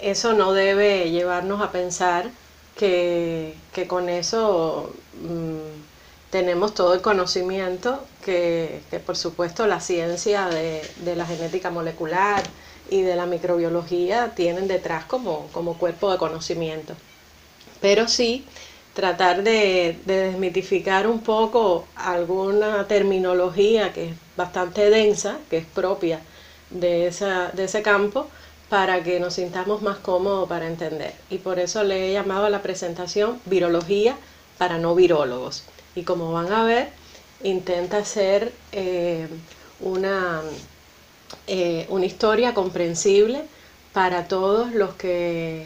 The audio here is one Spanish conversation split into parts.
eso no debe llevarnos a pensar que con eso tenemos todo el conocimiento que por supuesto la ciencia de la genética molecular y de la microbiología tienen detrás como cuerpo de conocimiento. Pero sí tratar de desmitificar un poco alguna terminología que es bastante densa, que es propia de ese campo, para que nos sintamos más cómodos para entender. Y por eso le he llamado a la presentación Virología para no virólogos. Y como van a ver, intenta hacer una historia comprensible para todos los que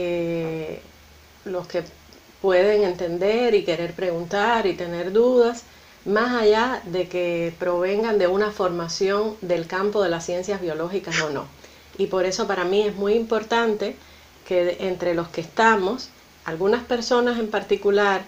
pueden entender y querer preguntar y tener dudas, más allá de que provengan de una formación del campo de las ciencias biológicas o no. Y por eso para mí es muy importante que entre los que estamos, algunas personas en particular,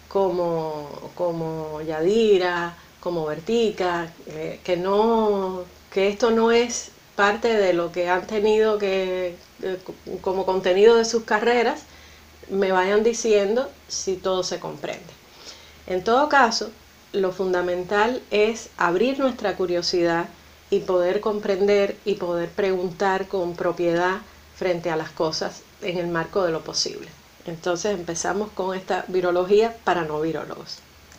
como Yadira, como Bertica, que esto no es parte de lo que han tenido como contenido de sus carreras, me vayan diciendo si todo se comprende. En todo caso, lo fundamental es abrir nuestra curiosidad y poder comprender y poder preguntar con propiedad frente a las cosas en el marco de lo posible. Entonces empezamos con esta virología para no virólogos.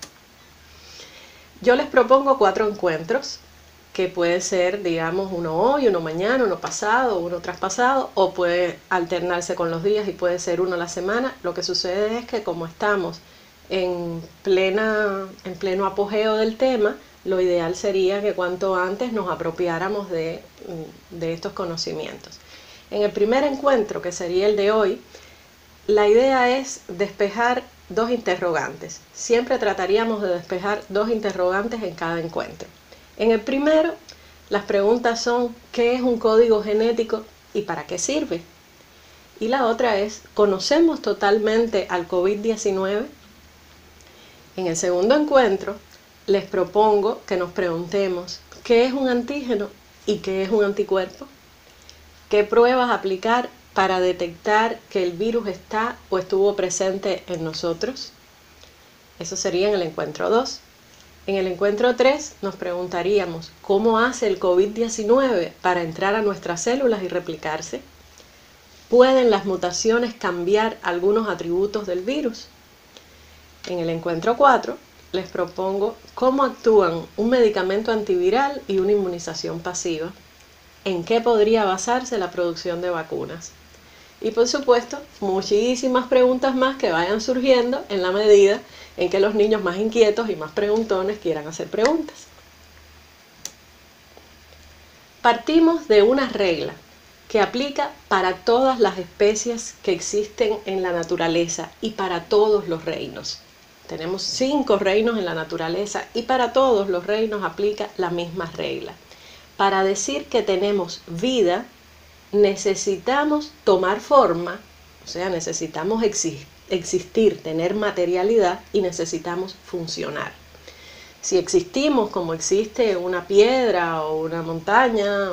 Yo les propongo 4 encuentros, que puede ser, digamos, uno hoy, uno mañana, uno pasado, uno traspasado, o puede alternarse con los días y puede ser uno a la semana. Lo que sucede es que como estamos en pleno apogeo del tema, lo ideal sería que cuanto antes nos apropiáramos de estos conocimientos. En el primer encuentro, que sería el de hoy, la idea es despejar 2 interrogantes. Siempre trataríamos de despejar 2 interrogantes en cada encuentro. En el primero, las preguntas son: ¿qué es un código genético y para qué sirve? Y la otra es: ¿conocemos totalmente al COVID-19? En el segundo encuentro, les propongo que nos preguntemos: ¿qué es un antígeno y qué es un anticuerpo? ¿Qué pruebas aplicar para detectar que el virus está o estuvo presente en nosotros? Eso sería en el encuentro 2. En el encuentro 3 nos preguntaríamos: ¿cómo hace el COVID-19 para entrar a nuestras células y replicarse? ¿Pueden las mutaciones cambiar algunos atributos del virus? En el encuentro 4 les propongo cómo actúan un medicamento antiviral y una inmunización pasiva, en qué podría basarse la producción de vacunas. Y por supuesto, muchísimas preguntas más que vayan surgiendo en la medida en que los niños más inquietos y más preguntones quieran hacer preguntas. Partimos de una regla que aplica para todas las especies que existen en la naturaleza y para todos los reinos. Tenemos 5 reinos en la naturaleza y para todos los reinos aplica la misma regla. Para decir que tenemos vida, necesitamos tomar forma, o sea, necesitamos existir, tener materialidad, y necesitamos funcionar. Si existimos como existe una piedra o una montaña,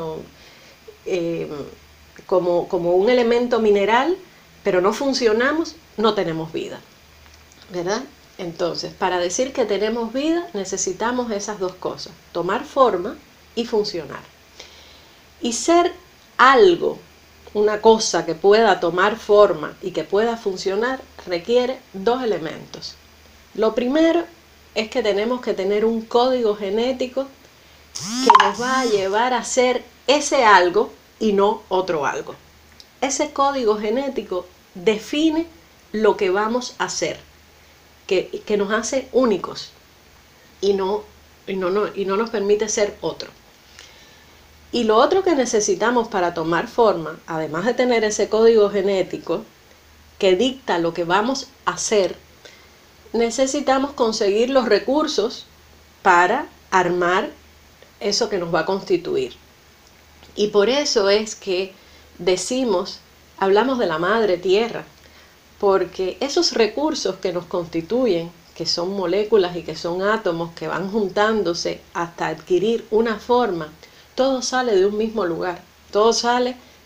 como un elemento mineral, pero no funcionamos, no tenemos vida, ¿verdad? Entonces, para decir que tenemos vida, necesitamos esas 2 cosas: tomar forma y funcionar. Y ser algo, una cosa que pueda tomar forma y que pueda funcionar, requiere 2 elementos. Lo primero es que tenemos que tener un código genético que nos va a llevar a ser ese algo y no otro algo. Ese código genético define lo que vamos a hacer, que nos hace únicos y no nos permite ser otro. Y lo otro que necesitamos para tomar forma, además de tener ese código genético que dicta lo que vamos a hacer, necesitamos conseguir los recursos para armar eso que nos va a constituir. Y por eso es que hablamos de la madre tierra, porque esos recursos que nos constituyen, que son moléculas y que son átomos que van juntándose hasta adquirir una forma, todo sale de un mismo lugar, todo sale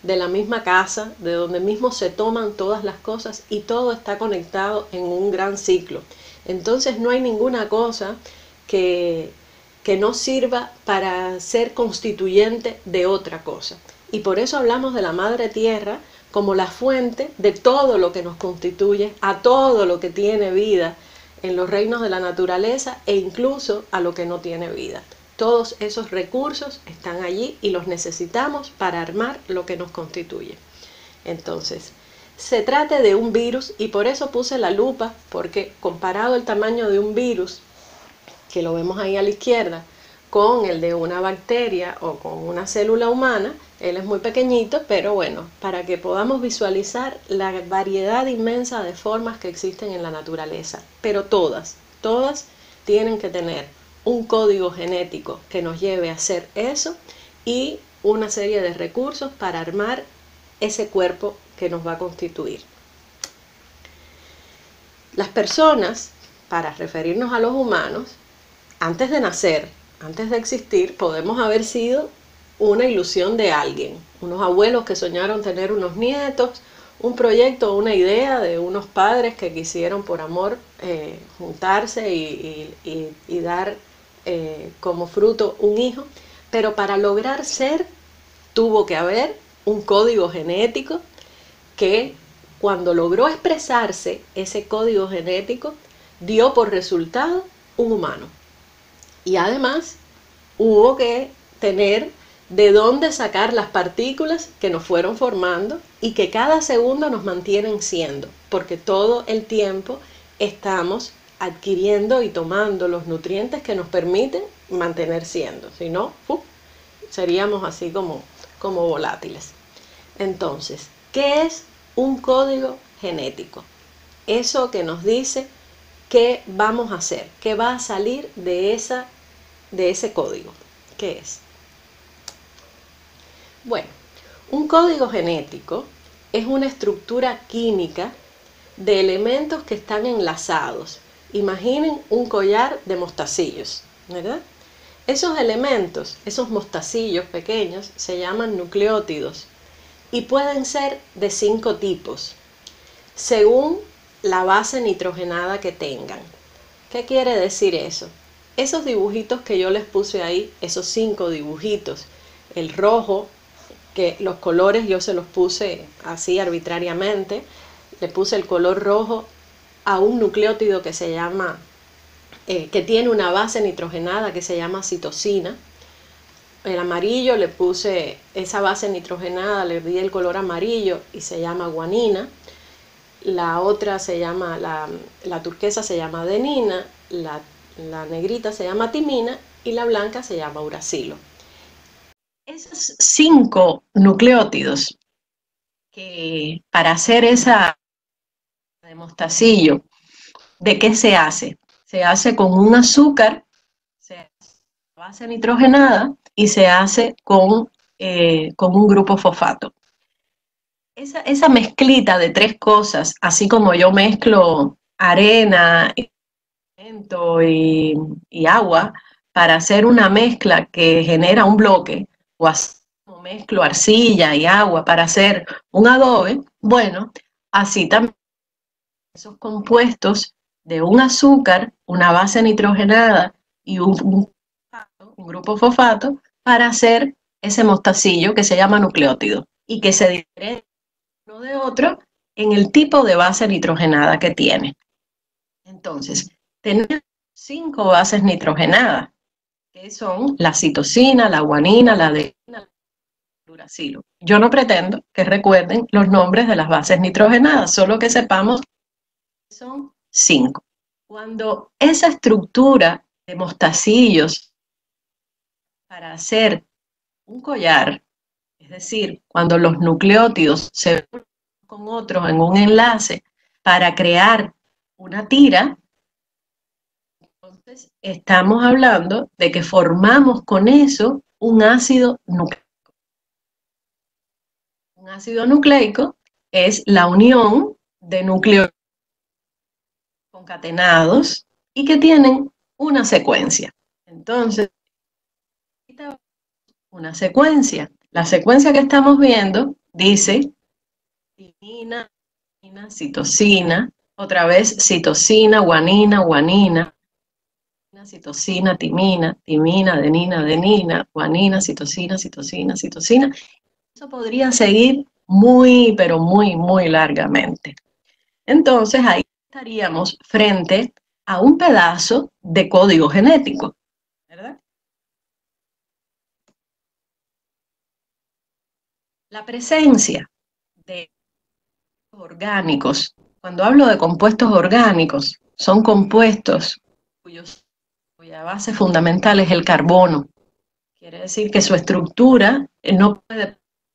de la misma casa, de donde mismo se toman todas las cosas y todo está conectado en un gran ciclo. Entonces no hay ninguna cosa que no sirva para ser constituyente de otra cosa. Y por eso hablamos de la Madre Tierra como la fuente de todo lo que nos constituye, a todo lo que tiene vida en los reinos de la naturaleza e incluso a lo que no tiene vida. Todos esos recursos están allí y los necesitamos para armar lo que nos constituye. Entonces, se trata de un virus y por eso puse la lupa, porque comparado el tamaño de un virus, que lo vemos ahí a la izquierda, con el de una bacteria o con una célula humana, él es muy pequeñito, pero bueno, para que podamos visualizar la variedad inmensa de formas que existen en la naturaleza. Pero todas tienen que tener un código genético que nos lleve a hacer eso y una serie de recursos para armar ese cuerpo que nos va a constituir. Las personas, para referirnos a los humanos, antes de nacer, antes de existir, podemos haber sido una ilusión de alguien. Unos abuelos que soñaron tener unos nietos, un proyecto o una idea de unos padres que quisieron por amor juntarse y dar como fruto un hijo. Pero para lograr ser, tuvo que haber un código genético que cuando logró expresarse, ese código genético dio por resultado un humano. Y además hubo que tener de dónde sacar las partículas que nos fueron formando y que cada segundo nos mantienen siendo, porque todo el tiempo estamos adquiriendo y tomando los nutrientes que nos permiten mantener siendo, si no, seríamos así como volátiles. Entonces, ¿qué es un código genético? Eso que nos dice qué vamos a hacer, qué va a salir de ese código. ¿Qué es? Bueno, un código genético es una estructura química de elementos que están enlazados. Imaginen un collar de mostacillos, ¿verdad? Esos elementos, esos mostacillos pequeños, se llaman nucleótidos y pueden ser de 5 tipos, según la base nitrogenada que tengan. ¿Qué quiere decir eso? Esos dibujitos que yo les puse ahí, esos 5 dibujitos, el rojo, que los colores yo se los puse así arbitrariamente, le puse el color rojo a un nucleótido que se llama, que tiene una base nitrogenada que se llama citosina. El amarillo le puse esa base nitrogenada, le di el color amarillo y se llama guanina. La otra se llama, la turquesa se llama adenina, la negrita se llama timina y la blanca se llama uracilo. Esos 5 nucleótidos que para hacer esa de mostacillo, ¿de qué se hace? Se hace con un azúcar, se hace base nitrogenada y se hace con un grupo fosfato. Esa mezclita de 3 cosas, así como yo mezclo arena y agua para hacer una mezcla que genera un bloque, o así como mezclo arcilla y agua para hacer un adobe, bueno, así también esos compuestos de un azúcar, una base nitrogenada y un grupo fosfato para hacer ese mostacillo que se llama nucleótido y que se diferencia uno de otro en el tipo de base nitrogenada que tiene. Entonces, tenemos 5 bases nitrogenadas, que son la citosina, la guanina, la adenina, el uracilo. Yo no pretendo que recuerden los nombres de las bases nitrogenadas, solo que sepamos que son 5. Cuando esa estructura de mostacillos para hacer un collar, es decir, cuando los nucleótidos se unen con otros en un enlace para crear una tira, entonces estamos hablando de que formamos con eso un ácido nucleico. Un ácido nucleico es la unión de núcleos concatenados y que tienen una secuencia. Entonces, una secuencia. La secuencia que estamos viendo dice timina, citosina, otra vez citosina, guanina, citosina, timina, adenina, guanina, citosina. Eso podría seguir muy, pero muy, muy largamente. Entonces ahí estaríamos frente a un pedazo de código genético, ¿verdad? La presencia de orgánicos, cuando hablo de compuestos orgánicos, son compuestos cuya base fundamental es el carbono. Quiere decir que su estructura no puede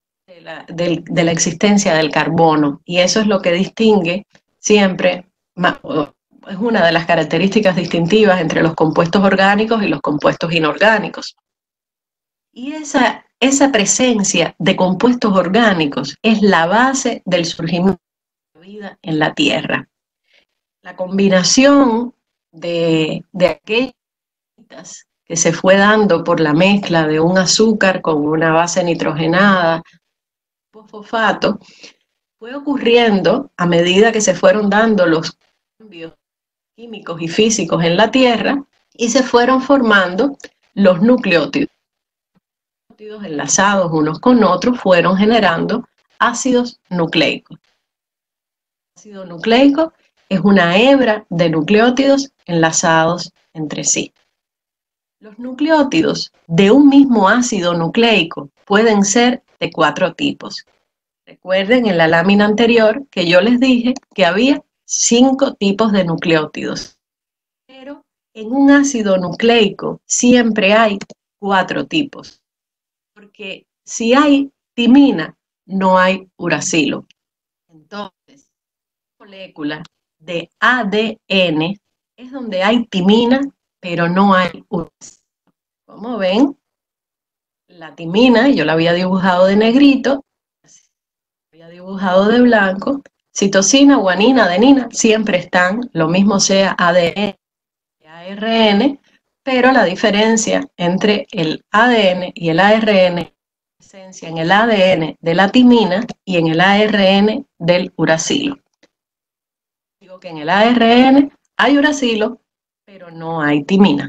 de la existencia del carbono, y eso es lo que distingue siempre, es una de las características distintivas entre los compuestos orgánicos y los compuestos inorgánicos. Y esa presencia de compuestos orgánicos es la base del surgimiento de la vida en la Tierra. La combinación de aquellas que se fue dando por la mezcla de un azúcar con una base nitrogenada, fosfato, fue ocurriendo a medida que se fueron dando los cambios químicos y físicos en la Tierra y se fueron formando los nucleótidos. Los nucleótidos enlazados unos con otros fueron generando ácidos nucleicos. El ácido nucleico es una hebra de nucleótidos enlazados entre sí. Los nucleótidos de un mismo ácido nucleico pueden ser de 4 tipos. Recuerden en la lámina anterior que yo les dije que había 5 tipos de nucleótidos, pero en un ácido nucleico siempre hay 4 tipos, porque si hay timina, no hay uracilo. Entonces, la molécula de ADN es donde hay timina, pero no hay uracilo. Como ven, la timina, yo la había dibujado de negrito, había dibujado de blanco, citosina, guanina, adenina, siempre están, lo mismo sea ADN y ARN, pero la diferencia entre el ADN y el ARN es la presencia en el ADN de la timina y en el ARN del uracilo. Digo que en el ARN hay uracilo, pero no hay timina.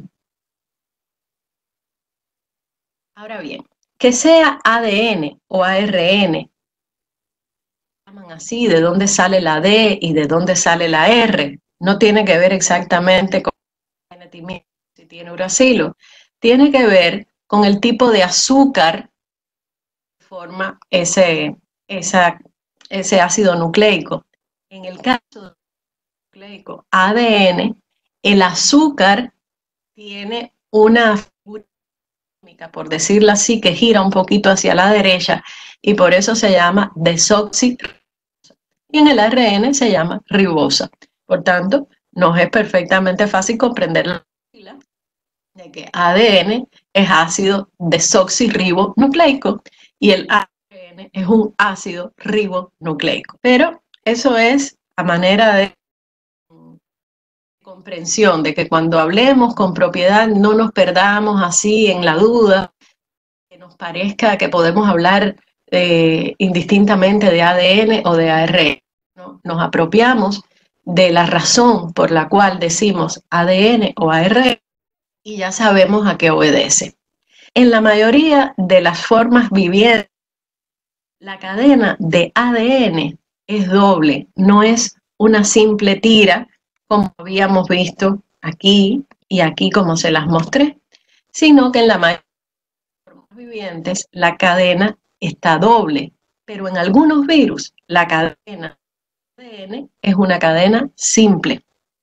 Ahora bien, que sea ADN o ARN, llaman así, de dónde sale la D y de dónde sale la R, no tiene que ver exactamente con si tiene uracilo, tiene que ver con el tipo de azúcar que forma ese ácido nucleico. En el caso del nucleico ADN, el azúcar tiene una figura química, por decirlo así, que gira un poquito hacia la derecha y por eso se llama desoxirribosa. Y en el ARN se llama ribosa. Por tanto, nos es perfectamente fácil comprender la fila de que ADN es ácido desoxirribonucleico y el ARN es un ácido ribonucleico. Pero eso es a manera de comprensión, de que cuando hablemos con propiedad no nos perdamos así en la duda, que nos parezca que podemos hablar indistintamente de ADN o de ARN. ¿No? Nos apropiamos de la razón por la cual decimos ADN o ARN y ya sabemos a qué obedece. En la mayoría de las formas vivientes, la cadena de ADN es doble, no es una simple tira como habíamos visto aquí y aquí como se las mostré, sino que en la mayoría de las formas vivientes la cadena está doble, pero en algunos virus la cadena de ADN es una cadena simple.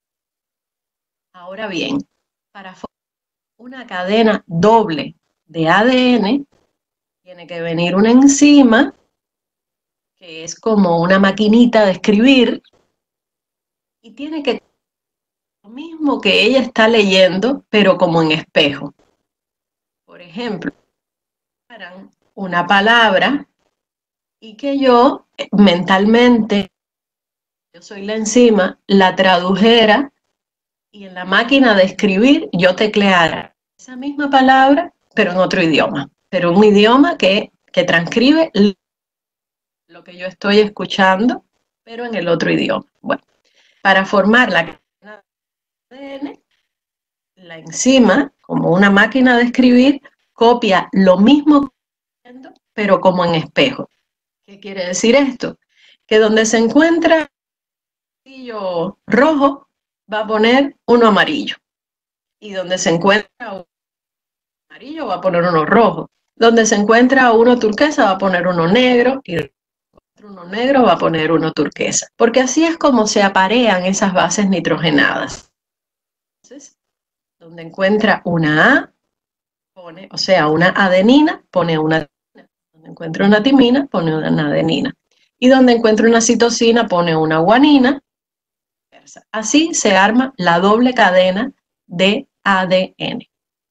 Ahora bien, para formar una cadena doble de ADN tiene que venir una enzima que es como una maquinita de escribir y tiene que lo mismo que ella está leyendo, pero como en espejo. Por ejemplo, una palabra y que yo mentalmente, yo soy la enzima, la tradujera y en la máquina de escribir yo tecleara esa misma palabra, pero en otro idioma, pero un idioma que transcribe lo que yo estoy escuchando, pero en el otro idioma. Bueno, para formar la cadena de ADN, la enzima, como una máquina de escribir, copia lo mismo, pero como en espejo. ¿Qué quiere decir esto? Que donde se encuentra un amarillo rojo, va a poner uno amarillo. Y donde se encuentra uno amarillo, va a poner uno rojo. Donde se encuentra uno turquesa, va a poner uno negro. Y uno negro va a poner uno turquesa. Porque así es como se aparean esas bases nitrogenadas. Entonces, donde encuentra una A, pone, o sea, una adenina, pone una adenina. Donde encuentra una timina, pone una adenina. Y donde encuentra una citosina, pone una guanina. Así se arma la doble cadena de ADN.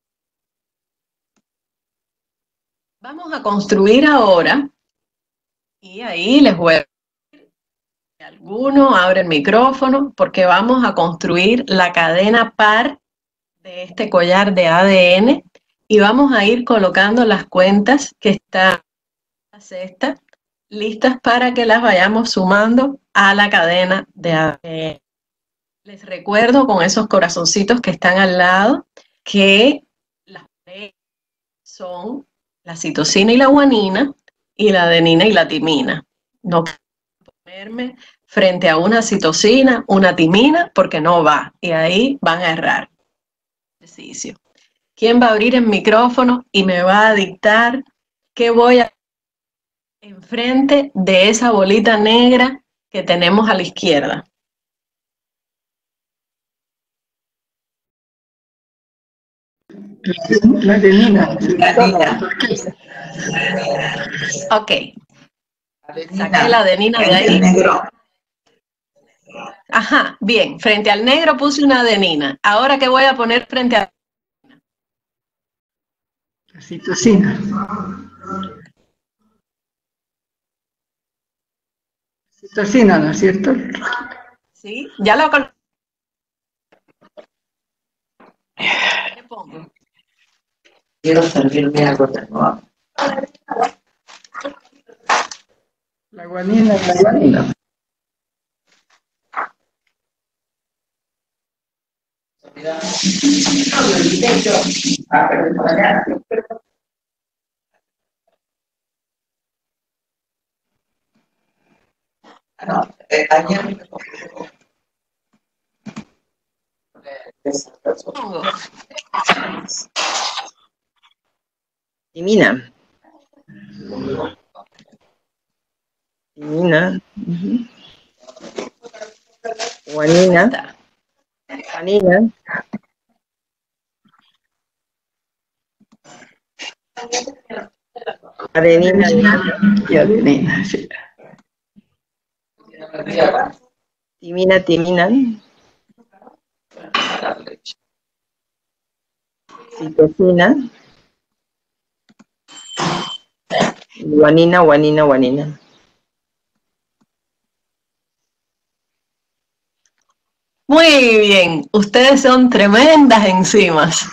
Vamos a construir ahora, y ahí les voy a decir que alguno abre el micrófono, porque vamos a construir la cadena par de este collar de ADN y vamos a ir colocando las cuentas que están en la cesta, listas para que las vayamos sumando a la cadena de ADN. Les recuerdo con esos corazoncitos que están al lado que las parejas son la citosina y la guanina y la adenina y la timina. No puedo ponerme frente a una citosina, una timina, porque no va. Y ahí van a errar. Ejercicio. ¿Quién va a abrir el micrófono y me va a dictar qué voy a hacer enfrente de esa bolita negra que tenemos a la izquierda? La adenina. Ok. Saqué la adenina de ahí. Ajá, bien. Frente al negro puse una adenina. Ahora, ¿qué voy a poner frente a La citosina. Citosina, ¿no es cierto? Sí, ya lo coloqué. ¿Qué pongo? Quiero servirme algo de nuevo. La guanina, la guanina. No, ayer Pongo. Timina. Timina. Guanina. Guanina. Adenina. Y adenina, sí. Timina, timina. Citosina. Guanina, guanina, guanina. Muy bien, ustedes son tremendas enzimas.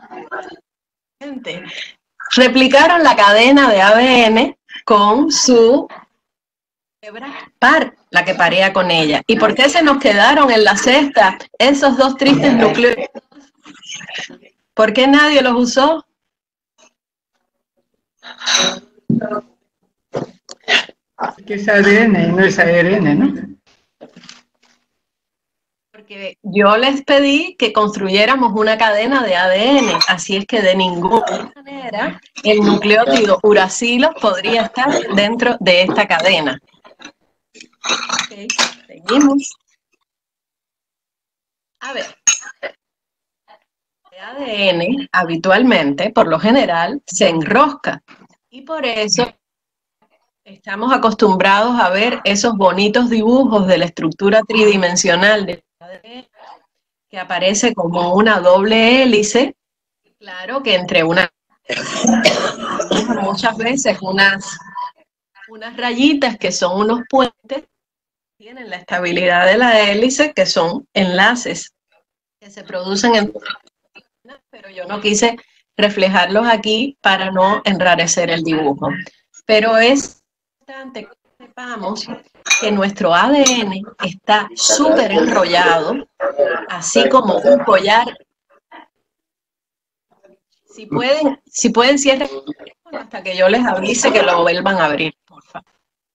Replicaron la cadena de ADN con su hebra par, la que parea con ella. ¿Y por qué se nos quedaron en la cesta esos dos tristes nucleótidos? ¿Por qué nadie los usó? Que es ADN y no es ARN, ¿no? Porque yo les pedí que construyéramos una cadena de ADN, así es que de ninguna manera el nucleótido uracilo podría estar dentro de esta cadena. Okay, seguimos. A ver, el ADN habitualmente, por lo general, se enrosca y por eso estamos acostumbrados a ver esos bonitos dibujos de la estructura tridimensional del ADN que aparece como una doble hélice. Claro que entre muchas veces unas rayitas que son unos puentes, tienen la estabilidad de la hélice, que son enlaces que se producen en... Pero yo no quise reflejarlos aquí para no enrarecer el dibujo. Pero es importante Sepamos que nuestro ADN está súper enrollado, así como un collar. Si pueden cierren hasta que yo les avise que lo vuelvan a abrir, por favor.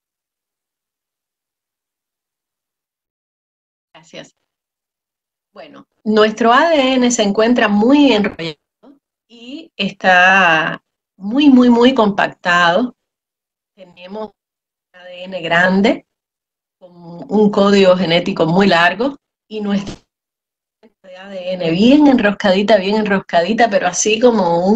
Gracias. Bueno, nuestro ADN se encuentra muy enrollado y está muy compactado. Tenemos un ADN grande, con un código genético muy largo, y nuestra ADN bien enroscadita, pero así como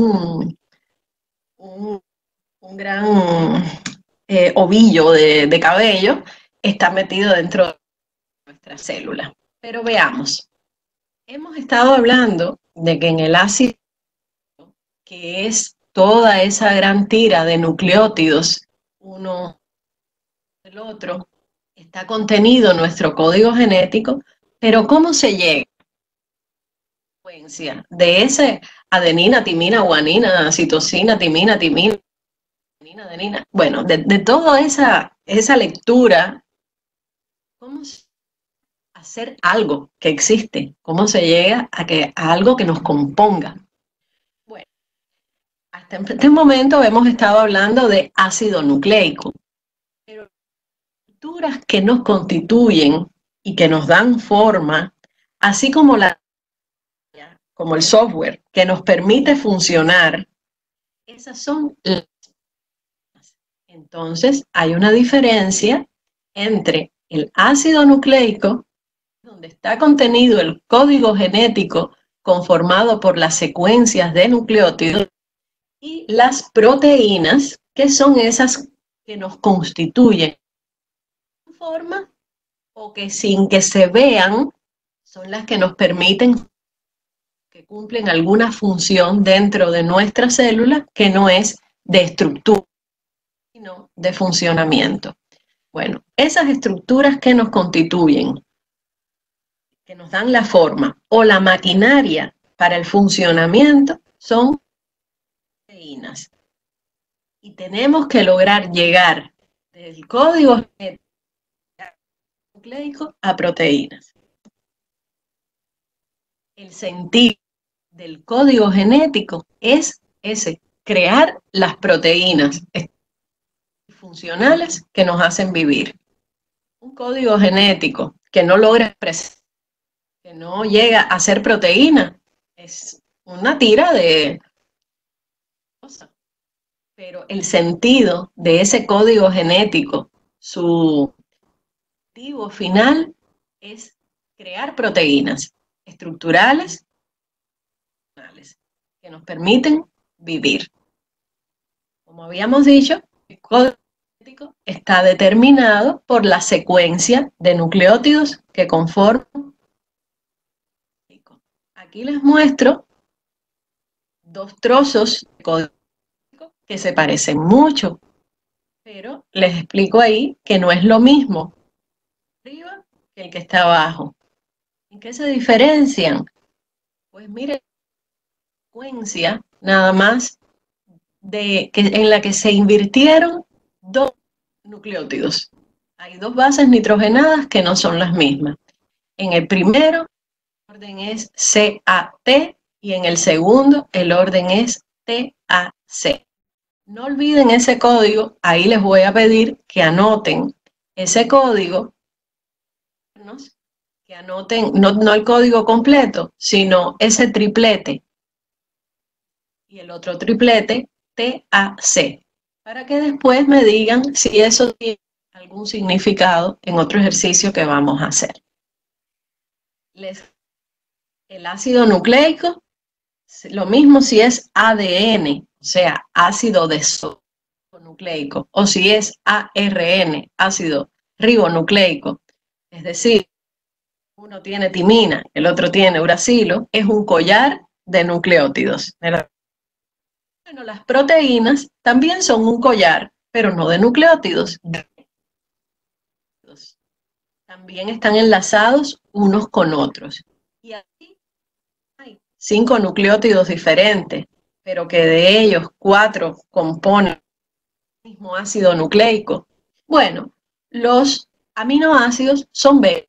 un gran ovillo de cabello, está metido dentro de nuestra célula. Pero veamos, hemos estado hablando de que en el ácido, que es toda esa gran tira de nucleótidos, uno del otro, está contenido nuestro código genético, pero ¿cómo se llega de ese adenina, timina, guanina, citosina, timina, adenina? Bueno, de toda esa lectura, ¿cómo hacer algo que existe? ¿Cómo se llega a algo que nos componga? Bueno, hasta este momento hemos estado hablando de ácido nucleico, pero las estructuras que nos constituyen y que nos dan forma, así como el software que nos permite funcionar, esas son las. Entonces, hay una diferencia entre el ácido nucleico, donde está contenido el código genético conformado por las secuencias de nucleótidos, y las proteínas, que son esas que nos constituyen en forma o que sin que se vean son las que nos permiten, que cumplen alguna función dentro de nuestra célula que no es de estructura, sino de funcionamiento. Bueno, esas estructuras que nos constituyen, que nos dan la forma o la maquinaria para el funcionamiento, son proteínas. Y tenemos que lograr llegar del código nucleico a proteínas. El sentido del código genético es ese, crear las proteínas funcionales que nos hacen vivir. Un código genético que no logra expresar, que no llega a ser proteína, es una tira de cosas. Pero el sentido de ese código genético, su objetivo final es crear proteínas estructurales que nos permiten vivir. Como habíamos dicho, el código genético está determinado por la secuencia de nucleótidos que conforman. Aquí les muestro dos trozos de código que se parecen mucho, pero les explico ahí que no es lo mismo arriba que el que está abajo. ¿En qué se diferencian? Pues miren, la secuencia nada más en la que se invirtieron dos nucleótidos. Hay dos bases nitrogenadas que no son las mismas. En el primero, el orden es CAT y en el segundo, el orden es TAC. No olviden ese código, ahí les voy a pedir que anoten ese código, que anoten no el código completo, sino ese triplete y el otro triplete, TAC, para que después me digan si eso tiene algún significado en otro ejercicio que vamos a hacer. El ácido nucleico, lo mismo si es ADN, o sea, ácido desoxirribonucleico, o si es ARN, ácido ribonucleico, es decir, uno tiene timina, el otro tiene uracilo, es un collar de nucleótidos. Bueno, las proteínas también son un collar, pero no de nucleótidos. También están enlazados unos con otros. Y aquí hay 5 nucleótidos diferentes, pero que de ellos 4 componen el mismo ácido nucleico. Bueno, los aminoácidos son velos.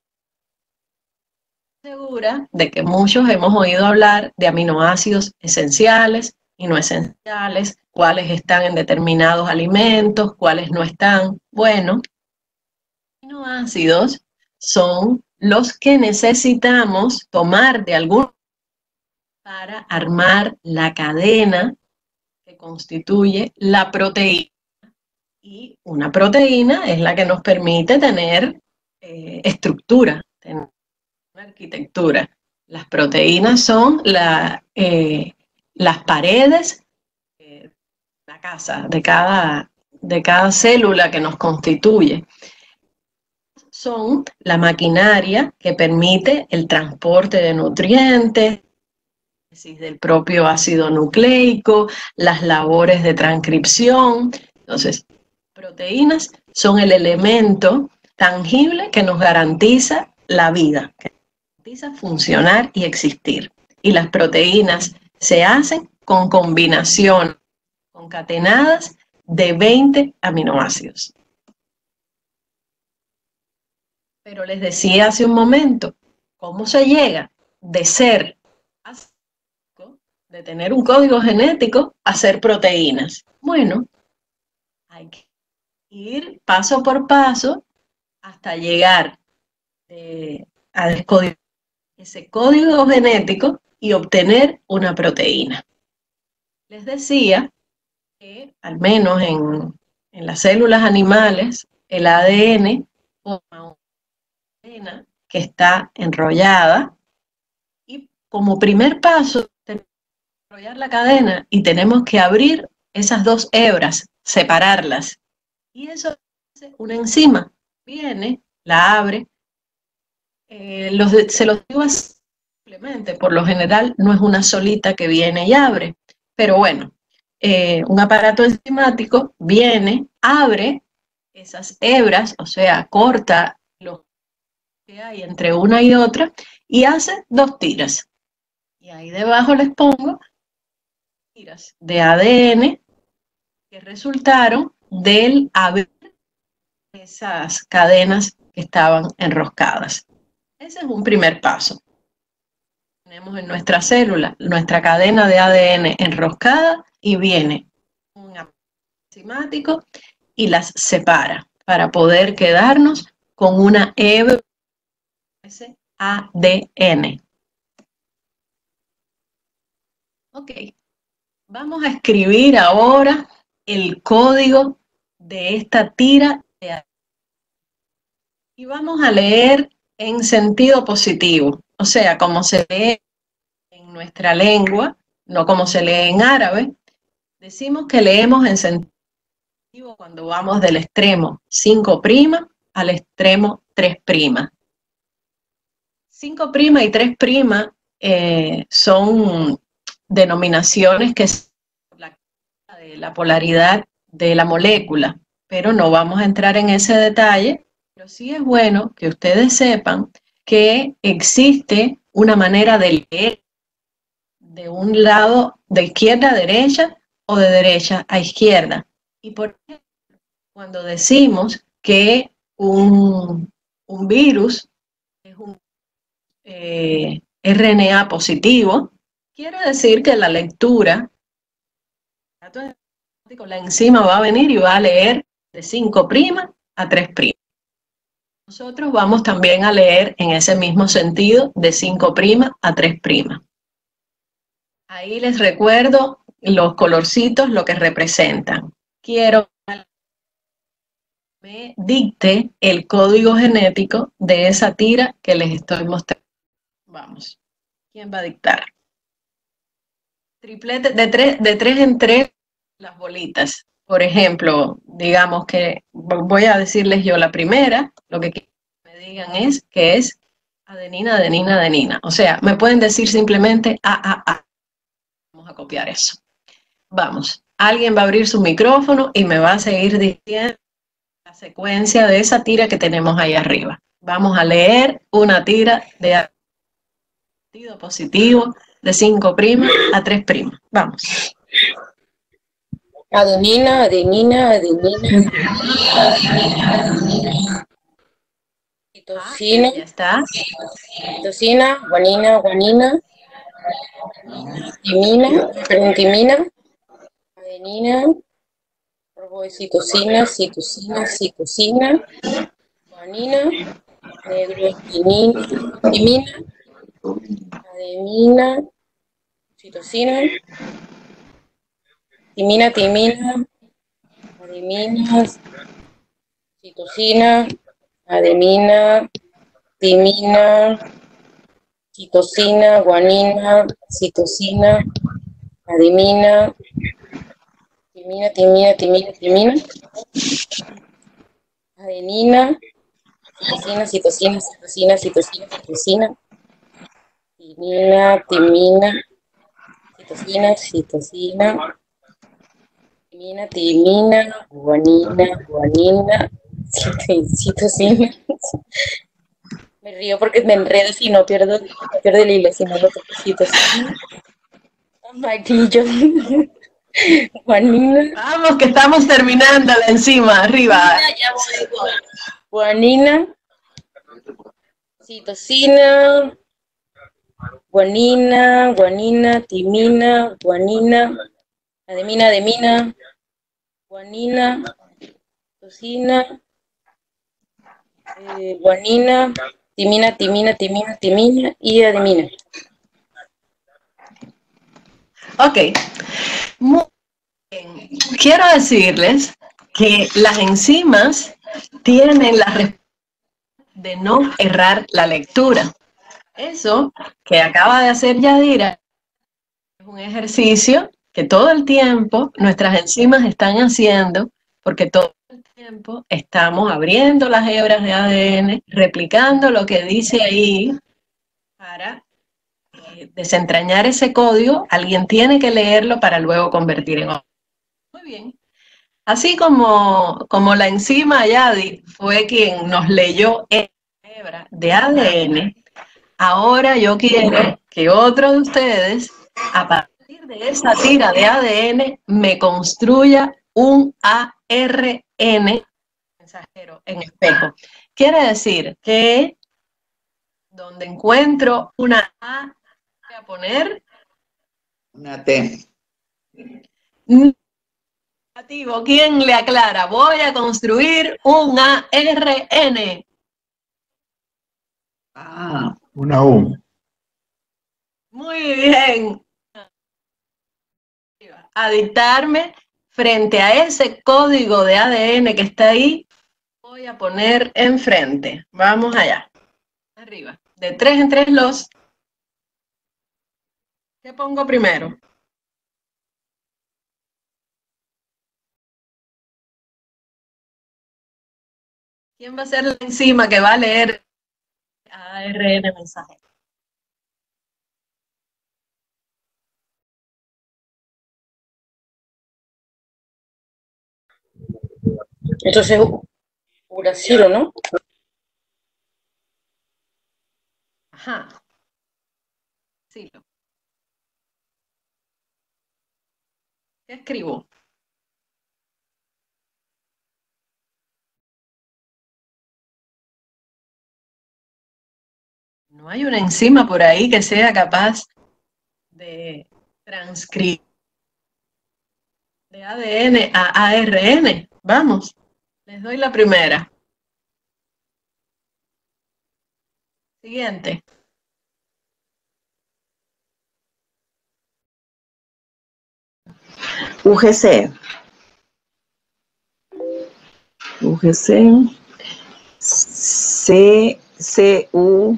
Segura de que muchos hemos oído hablar de aminoácidos esenciales y no esenciales, cuáles están en determinados alimentos, cuáles no están. Bueno, los aminoácidos son los que necesitamos tomar de algún para armar la cadena que constituye la proteína. Y una proteína es la que nos permite tener estructura, tener una arquitectura. Las proteínas son las paredes de la casa, de cada célula que nos constituye. Son la maquinaria que permite el transporte de nutrientes, del propio ácido nucleico, las labores de transcripción. Entonces, proteínas son el elemento tangible que nos garantiza la vida, que nos garantiza funcionar y existir. Y las proteínas se hacen con combinaciones concatenadas de 20 aminoácidos. Pero les decía hace un momento, ¿cómo se llega de ser, de tener un código genético a ser proteínas? Bueno, hay que ir paso por paso hasta llegar a descodificar ese código genético y obtener una proteína. Les decía que al menos en las células animales el ADN forma una cadena que está enrollada y como primer paso tenemos que enrollar la cadena y tenemos que abrir esas dos hebras, separarlas. Y eso hace una enzima. Viene, la abre. Se los digo así simplemente, por lo general no es una solita que viene y abre. Pero bueno, un aparato enzimático viene, abre esas hebras, o sea, corta lo que hay entre una y otra y hace dos tiras. Y ahí debajo les pongo tiras de ADN que resultaron del abrir esas cadenas que estaban enroscadas. Ese es un primer paso. Tenemos en nuestra célula nuestra cadena de ADN enroscada y viene un enzimático y las separa para poder quedarnos con una hebra de ADN. Ok, vamos a escribir ahora el código de esta tira de ADN. Y vamos a leer en sentido positivo, o sea, como se lee en nuestra lengua, no como se lee en árabe. Decimos que leemos en sentido positivo cuando vamos del extremo 5' al extremo 3'. 5' y 3' son denominaciones que son de la polaridad de la molécula, pero no vamos a entrar en ese detalle. Pero sí es bueno que ustedes sepan que existe una manera de leer de un lado de izquierda a derecha o de derecha a izquierda. Y por ejemplo, cuando decimos que un virus es un RNA positivo, quiere decir que la lectura, la enzima va a venir y va a leer de 5' a 3'. Nosotros vamos también a leer en ese mismo sentido de 5' a 3'. Ahí les recuerdo los colorcitos, lo que representan. Quiero que me dicte el código genético de esa tira que les estoy mostrando. Vamos. ¿Quién va a dictar? Triplete de tres en tres las bolitas. Por ejemplo, digamos que voy a decirles yo la primera, lo que quiero que me digan es que es adenina, adenina, adenina. O sea, me pueden decir simplemente A. Vamos a copiar eso. Vamos, alguien va a abrir su micrófono y me va a seguir diciendo la secuencia de esa tira que tenemos ahí arriba. Vamos a leer una tira de sentido positivo de 5' a 3'. Vamos. Adenina, adenina, adenina. citosina, Ya está. citosina, guanina, guanina, timina, adenina, citosina, guanina, timina, adenina, citosina, timina, adenina, citosina, adenina, timina, citosina, guanina, citosina, adenina, timina, adenina, citosina, timina, guanina, citosina. Me río porque me enredo si no pierdo el hilo, si no lo toco, citosina, amarillo, guanina, Vamos, que estamos terminando la enzima, arriba. ya voy, guanina, citosina, guanina, timina, guanina, adenina, guanina, citosina, guanina, timina y adenina. Ok. Muy bien. Quiero decirles que las enzimas tienen la responsabilidad de no errar la lectura. Eso que acaba de hacer Yadira es un ejercicio que todo el tiempo nuestras enzimas están haciendo, porque todo el tiempo estamos abriendo las hebras de ADN, replicando lo que dice ahí para desentrañar ese código. Alguien tiene que leerlo para luego convertir en otro. Muy bien. Así como la enzima Yadi fue quien nos leyó la hebra de ADN, ahora yo quiero que otro de ustedes, a partir de esa tira de ADN, me construya un ARN mensajero en espejo. Quiere decir que donde encuentro una A, voy a poner Una T. negativo. ¿Quién le aclara? Voy a construir un ARN. Ah, una U. Muy bien. A dictarme frente a ese código de ADN que está ahí, voy a poner enfrente. Vamos allá. Arriba. De 3 en 3 los. ¿Qué pongo primero? ¿Quién va a ser la enzima que va a leer ARN mensaje? Entonces, uracilo, ¿no? Ajá. Sí. ¿Qué escribo? No hay una enzima por ahí que sea capaz de transcribir de ADN a ARN. Vamos, les doy la primera. Siguiente. UGC. CU.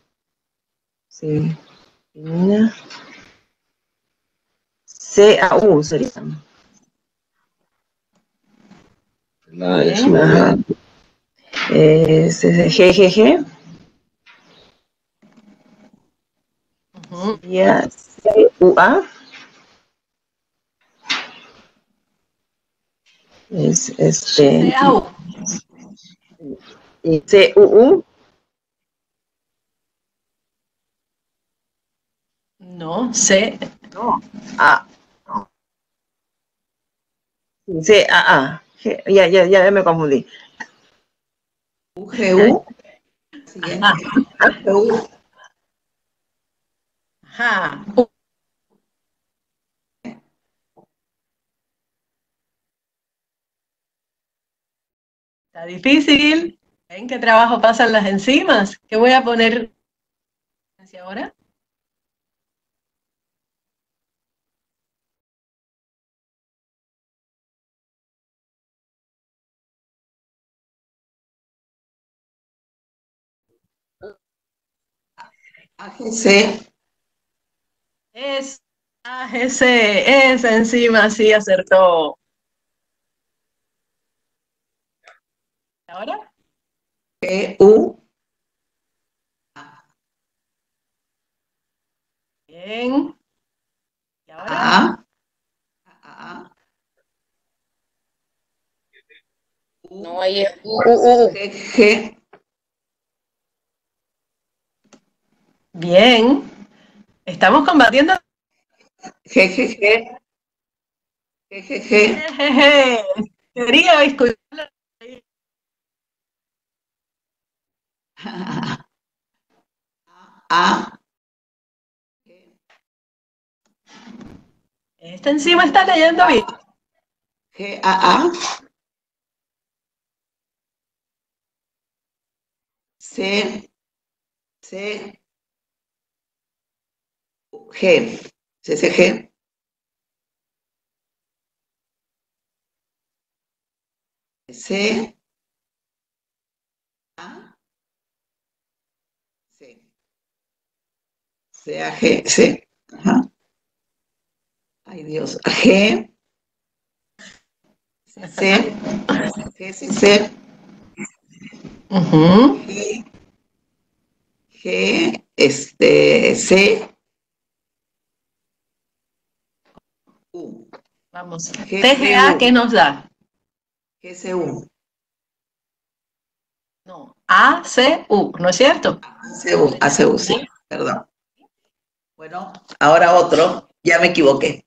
CAU sería. GGG. Sería CUA. CAU. Y CUU. No, C. No. A. CAA. Ya me confundí. UGU. Siguiente. Ajá. Está difícil. ¿En qué trabajo pasan las enzimas? ¿Qué voy a poner hacia ahora? AGC. Es esa enzima sí acertó. ¿Ahora? GU. Bien. ¿Y ahora? A. No, ahí es G. Bien. Estamos combatiendo. GGG. Jejeje. Quería escucharlo. A. Esta enzima está leyendo bien. GAA. C. G. CCG. C. A. C. CAG. C. Ajá. Ay, Dios. G. C. GCC. Ujú. G. C. U. Vamos. GCU. TGA, ¿qué nos da? GCU. No. ACU, ¿no es cierto? ACU, sí, perdón. Bueno, ahora otro, ya me equivoqué.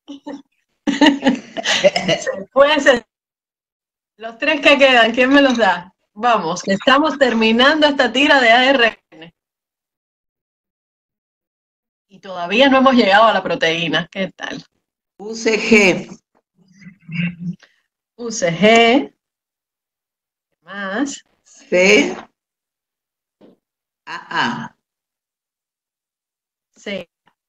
Puede ser. Los tres que quedan, ¿quién me los da? Vamos, que estamos terminando esta tira de ARN. Y todavía no hemos llegado a la proteína. ¿Qué tal? UCG. UCG. ¿Qué más? CAA. C.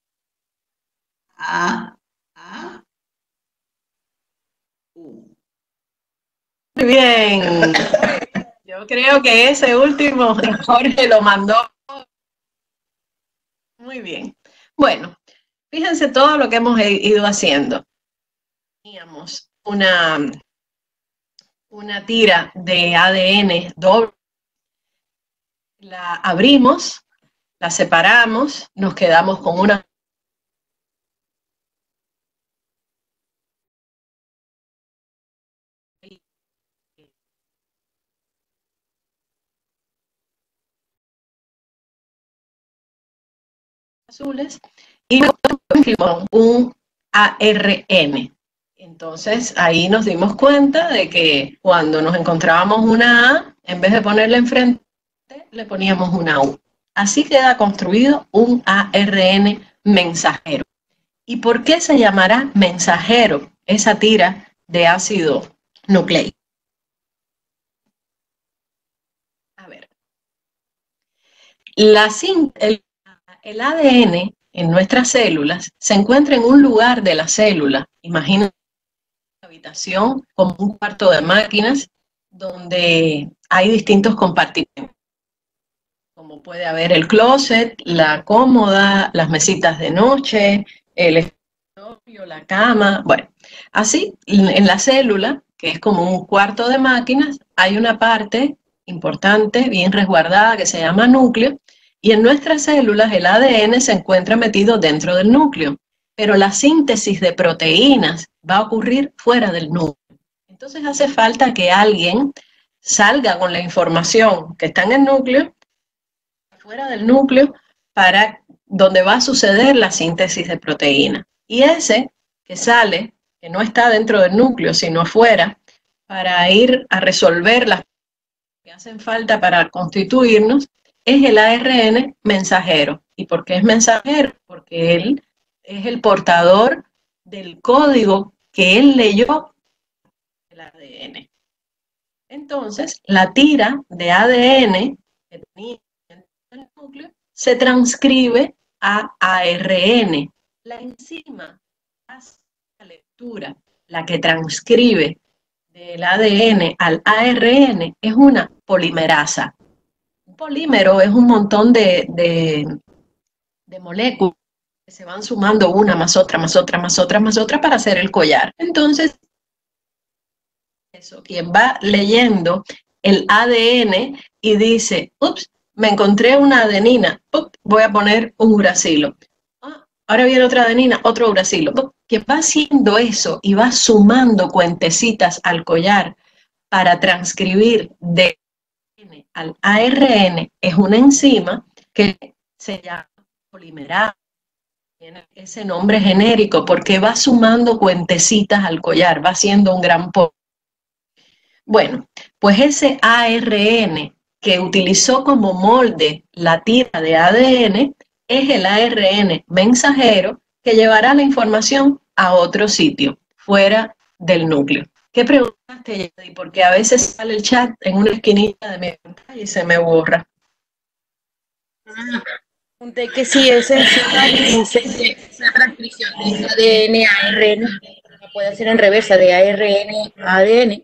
U. Muy bien. Yo creo que ese último Jorge lo mandó. Muy bien. Bueno, fíjense todo lo que hemos ido haciendo. Teníamos una tira de ADN doble. La abrimos, la separamos, nos quedamos con una azules y un ARN. Entonces ahí nos dimos cuenta de que cuando nos encontrábamos una A, en vez de ponerle enfrente, le poníamos una U. Así queda construido un ARN mensajero. ¿Y por qué se llamará mensajero esa tira de ácido nucleico? A ver. El ADN en nuestras células se encuentra en un lugar de la célula. Imagínense una habitación como un cuarto de máquinas donde hay distintos compartimentos. Como puede haber el closet, la cómoda, las mesitas de noche, el escritorio, la cama. Bueno, así en la célula, que es como un cuarto de máquinas, hay una parte importante, bien resguardada, que se llama núcleo, y en nuestras células el ADN se encuentra metido dentro del núcleo, pero la síntesis de proteínas va a ocurrir fuera del núcleo. Entonces hace falta que alguien salga con la información que está en el núcleo, fuera del núcleo, para donde va a suceder la síntesis de proteínas. Y ese que sale, que no está dentro del núcleo, sino afuera, para ir a resolver las que hacen falta para constituirnos, es el ARN mensajero. ¿Y por qué es mensajero? Porque él es el portador del código que él leyó del ADN. Entonces, la tira de ADN que tenía en el núcleo se transcribe a ARN. La enzima hace la lectura, la que transcribe del ADN al ARN, es una polimerasa. Un polímero es un montón de moléculas que se van sumando una más otra, más otra, más otra, más otra para hacer el collar. Entonces, eso, quien va leyendo el ADN y dice, ups, me encontré una adenina, ups, voy a poner un uracilo. Ahora viene otra adenina, otro uracilo. Que va haciendo eso y va sumando cuentecitas al collar para transcribir de ADN al ARN, es una enzima que se llama polimerasa. Tiene ese nombre genérico porque va sumando cuentecitas al collar, va haciendo un gran polvo. Bueno, pues ese ARN que utilizó como molde la tira de ADN es el ARN mensajero que llevará la información a otro sitio, fuera del núcleo. ¿Qué preguntaste, Yadi? Porque a veces sale el chat en una esquinita de mi pantalla y se me borra. Pregunté que si esa transcripción de ADN a ARN la puede hacer en reversa, de ARN a ADN.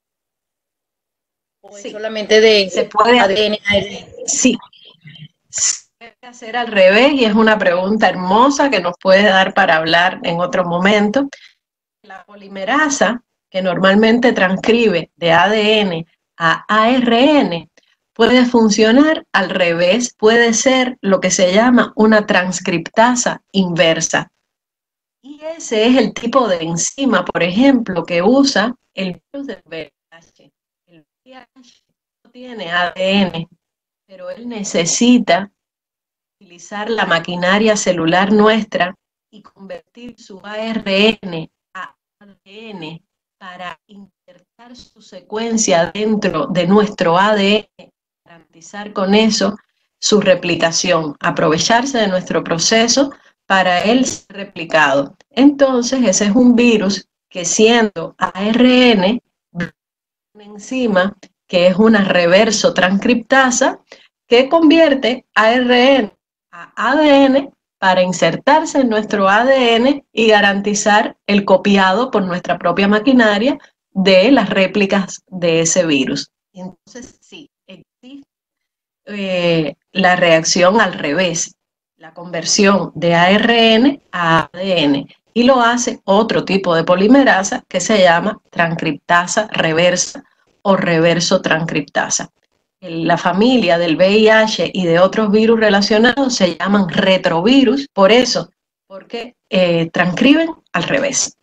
¿O Sí, es solamente de se puede ADN a ARN? Sí, se puede hacer al revés y es una pregunta hermosa que nos puede dar para hablar en otro momento. La polimerasa, que normalmente transcribe de ADN a ARN, puede funcionar al revés, puede ser lo que se llama una transcriptasa inversa. Y ese es el tipo de enzima, por ejemplo, que usa el virus del VIH. El VIH no tiene ADN, pero él necesita utilizar la maquinaria celular nuestra y convertir su ARN a ADN para insertar su secuencia dentro de nuestro ADN, garantizar con eso su replicación, aprovecharse de nuestro proceso para él ser replicado. Entonces, ese es un virus que, siendo ARN, una enzima que es una reverso transcriptasa que convierte ARN a ADN para insertarse en nuestro ADN y garantizar el copiado por nuestra propia maquinaria de las réplicas de ese virus. Entonces, sí, existe la reacción al revés, la conversión de ARN a ADN, y lo hace otro tipo de polimerasa que se llama transcriptasa reversa o reverso transcriptasa. La familia del VIH y de otros virus relacionados se llaman retrovirus, por eso, porque transcriben al revés.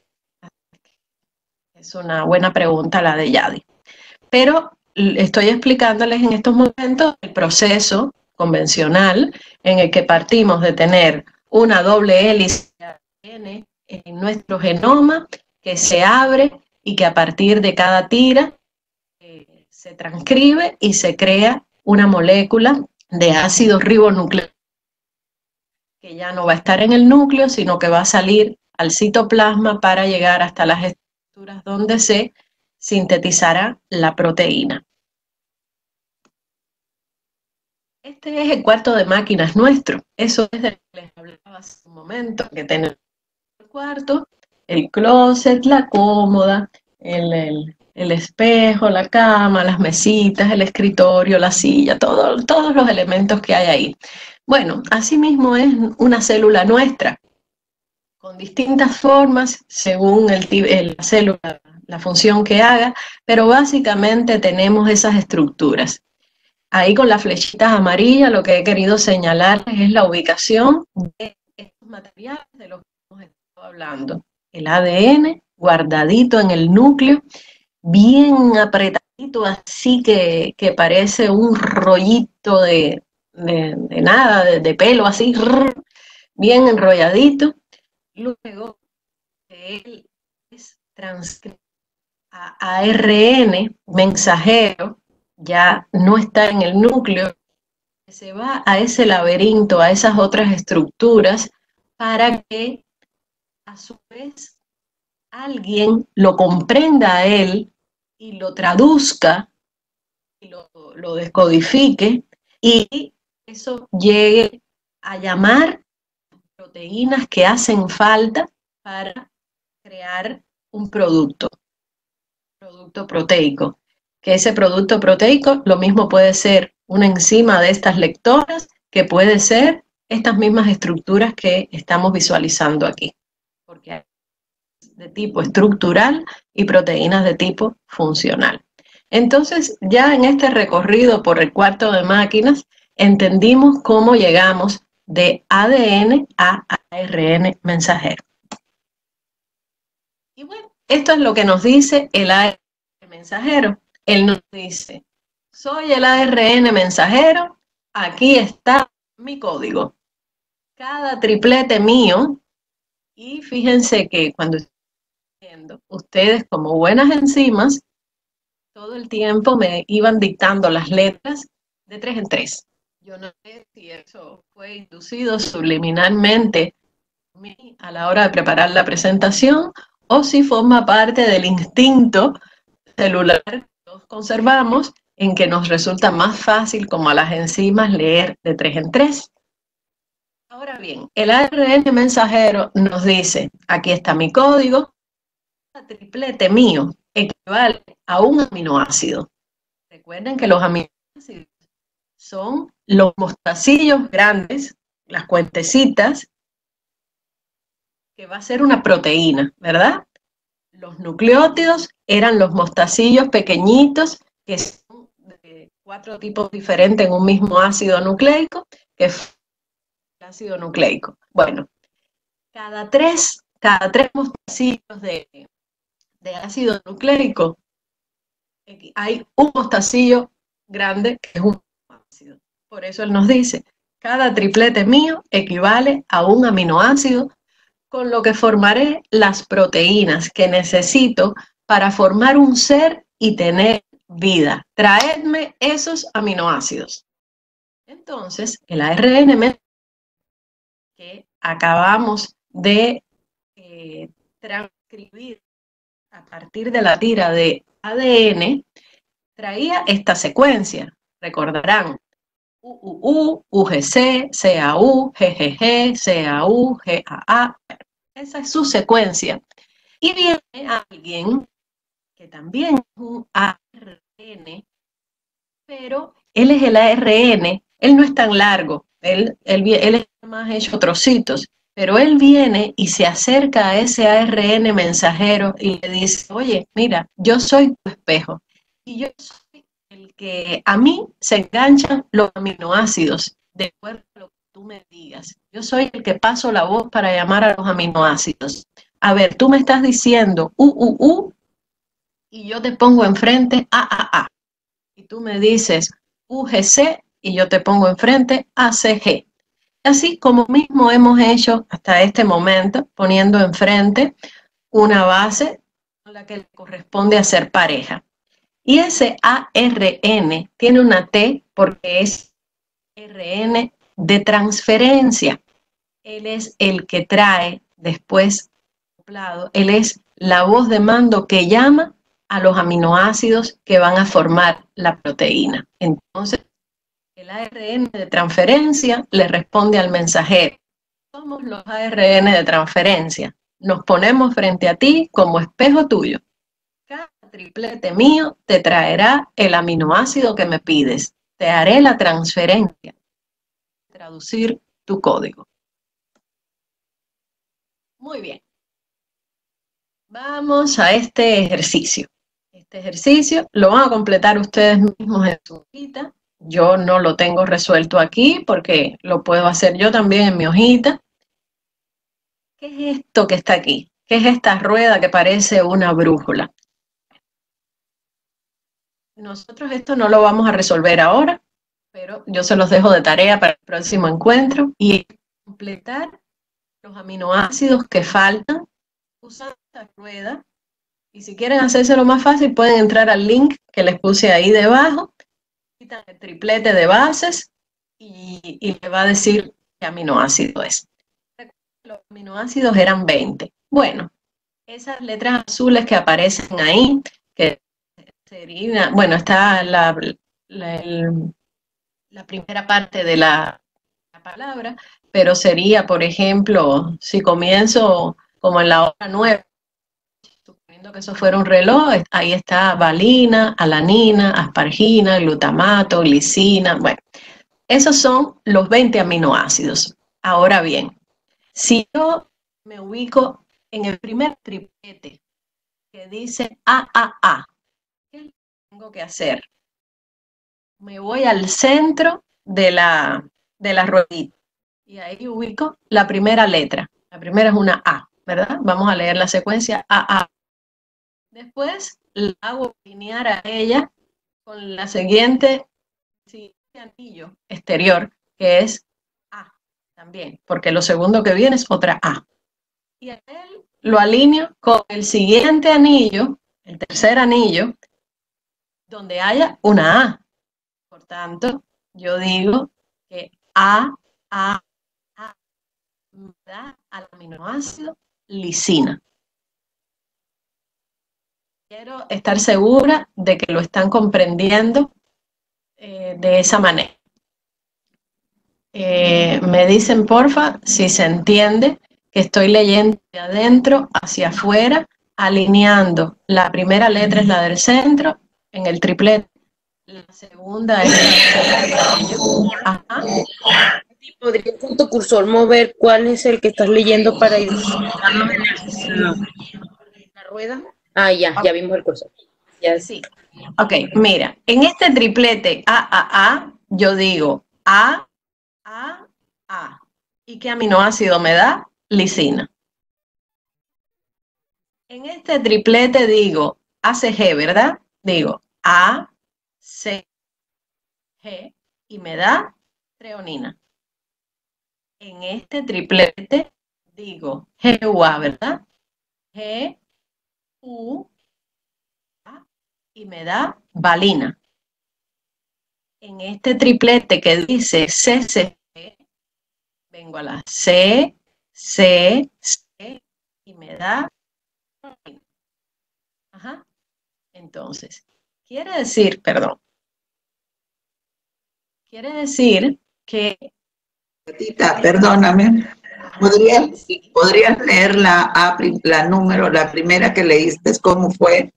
Es una buena pregunta la de Yadi. Pero estoy explicándoles en estos momentos el proceso convencional en el que partimos de tener una doble hélice de ADN en nuestro genoma que se abre y que a partir de cada tira se transcribe y se crea una molécula de ácido ribonucleico que ya no va a estar en el núcleo, sino que va a salir al citoplasma para llegar hasta las estructuras donde se sintetizará la proteína. Este es el cuarto de máquinas nuestro. Eso es de lo que les hablaba hace un momento, que tenemos el cuarto, el closet, la cómoda, el espejo, la cama, las mesitas, el escritorio, la silla, todos los elementos que hay ahí. Bueno, así mismo es una célula nuestra, con distintas formas según la célula, la función que haga, pero básicamente tenemos esas estructuras. Ahí con las flechitas amarillas lo que he querido señalarles es la ubicación de estos materiales de los que hemos estado hablando. El ADN guardadito en el núcleo, bien apretadito, así que parece un rollito de nada, de pelo así, bien enrolladito. Luego, él es transcrito a ARN mensajero, ya no está en el núcleo, se va a ese laberinto, a esas otras estructuras, para que a su vez alguien lo comprenda a él y lo traduzca, y lo descodifique, y eso llegue a llamar proteínas que hacen falta para crear un producto proteico. Que ese producto proteico lo mismo puede ser una enzima de estas lectoras, que puede ser estas mismas estructuras que estamos visualizando aquí, porque hay de tipo estructural y proteínas de tipo funcional. Entonces, ya en este recorrido por el cuarto de máquinas, entendimos cómo llegamos de ADN a ARN mensajero. Y bueno, esto es lo que nos dice el ARN mensajero. Él nos dice, soy el ARN mensajero, aquí está mi código. Cada triplete mío, y fíjense que cuando ustedes como buenas enzimas, todo el tiempo me iban dictando las letras de 3 en 3. Yo no sé si eso fue inducido subliminalmente a la hora de preparar la presentación o si forma parte del instinto celular que todos conservamos, en que nos resulta más fácil como a las enzimas leer de 3 en 3. Ahora bien, el ARN mensajero nos dice, aquí está mi código, el triplete mío equivale a un aminoácido. Recuerden que los aminoácidos son los mostacillos grandes, las cuentecitas, que va a ser una proteína, ¿verdad? Los nucleótidos eran los mostacillos pequeñitos, que son de 4 tipos diferentes en un mismo ácido nucleico, que es el ácido nucleico. Bueno, cada tres mostacillos de ácido nucleico, hay un mostacillo grande que es un ácido. Por eso él nos dice, cada triplete mío equivale a un aminoácido, con lo que formaré las proteínas que necesito para formar un ser y tener vida. Traedme esos aminoácidos. Entonces, el ARN que acabamos de transcribir a partir de la tira de ADN, traía esta secuencia. Recordarán, UUU, UGC, CAU, GGG, CAU, GAA. Esa es su secuencia. Y viene alguien que también es un ARN, pero él es el ARN, él no es tan largo, él es más hecho trocitos, pero él viene y se acerca a ese ARN mensajero y le dice, oye, mira, yo soy tu espejo y yo soy el que a mí se enganchan los aminoácidos de acuerdo a lo que tú me digas. Yo soy el que paso la voz para llamar a los aminoácidos. A ver, tú me estás diciendo UUU y yo te pongo enfrente AAA. Y tú me dices UGC y yo te pongo enfrente ACG. Así como mismo hemos hecho hasta este momento, poniendo enfrente una base a la que le corresponde hacer pareja. Y ese ARN tiene una T porque es RN de transferencia. Él es el que trae después acoplado, él es la voz de mando que llama a los aminoácidos que van a formar la proteína. Entonces, el ARN de transferencia le responde al mensajero. Somos los ARN de transferencia. Nos ponemos frente a ti como espejo tuyo. Cada triplete mío te traerá el aminoácido que me pides. Te haré la transferencia. Traducir tu código. Muy bien. Vamos a este ejercicio. Este ejercicio lo van a completar ustedes mismos en su hojita. Yo no lo tengo resuelto aquí porque lo puedo hacer yo también en mi hojita. ¿Qué es esto que está aquí? ¿Qué es esta rueda que parece una brújula? Nosotros esto no lo vamos a resolver ahora, pero yo se los dejo de tarea para el próximo encuentro y completar los aminoácidos que faltan usando esta rueda. Y si quieren hacérselo más fácil, pueden entrar al link que les puse ahí debajo. Quitan el triplete de bases y le va a decir qué aminoácido es. Los aminoácidos eran 20. Bueno, esas letras azules que aparecen ahí, que sería, bueno, está la primera parte de la palabra, pero sería, por ejemplo, si comienzo como en la hora 9, suponiendo que eso fuera un reloj, ahí está valina, alanina, aspargina, glutamato, lisina, bueno, esos son los 20 aminoácidos. Ahora bien, si yo me ubico en el primer triplete que dice AAA, ¿qué tengo que hacer? Me voy al centro de la ruedita y ahí ubico la primera letra. La primera es una A, ¿verdad? Vamos a leer la secuencia AA. Después la hago alinear a ella con la siguiente anillo exterior, que es A también, porque lo segundo que viene es otra A. Y a él lo alineo con el siguiente anillo, el tercer anillo, donde haya una A. Por tanto, yo digo que A da al aminoácido lisina. Quiero estar segura de que lo están comprendiendo de esa manera. Me dicen, porfa, si se entiende que estoy leyendo de adentro hacia afuera, alineando. La primera letra es la del centro, en el triplete. La segunda es la Ajá. ¿Podrías con tu cursor mover cuál es el que estás leyendo para ir en la rueda? Ah, ya vimos el cursor. Ya. Sí. Ok, mira, en este triplete AAA, yo digo A. ¿Y qué aminoácido me da? Lisina. En este triplete digo ACG, ¿verdad? Digo A, C, G y me da treonina. En este triplete digo GUA, ¿verdad? G, U, A y me da valina. En este triplete que dice CCG, vengo a la C, C, C y me da. Ajá. Entonces, quiere decir que... Perdóname, ¿podrías leer la primera que leíste? ¿Cómo fue?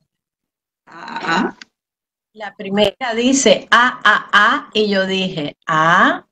La primera dice A, y yo dije A.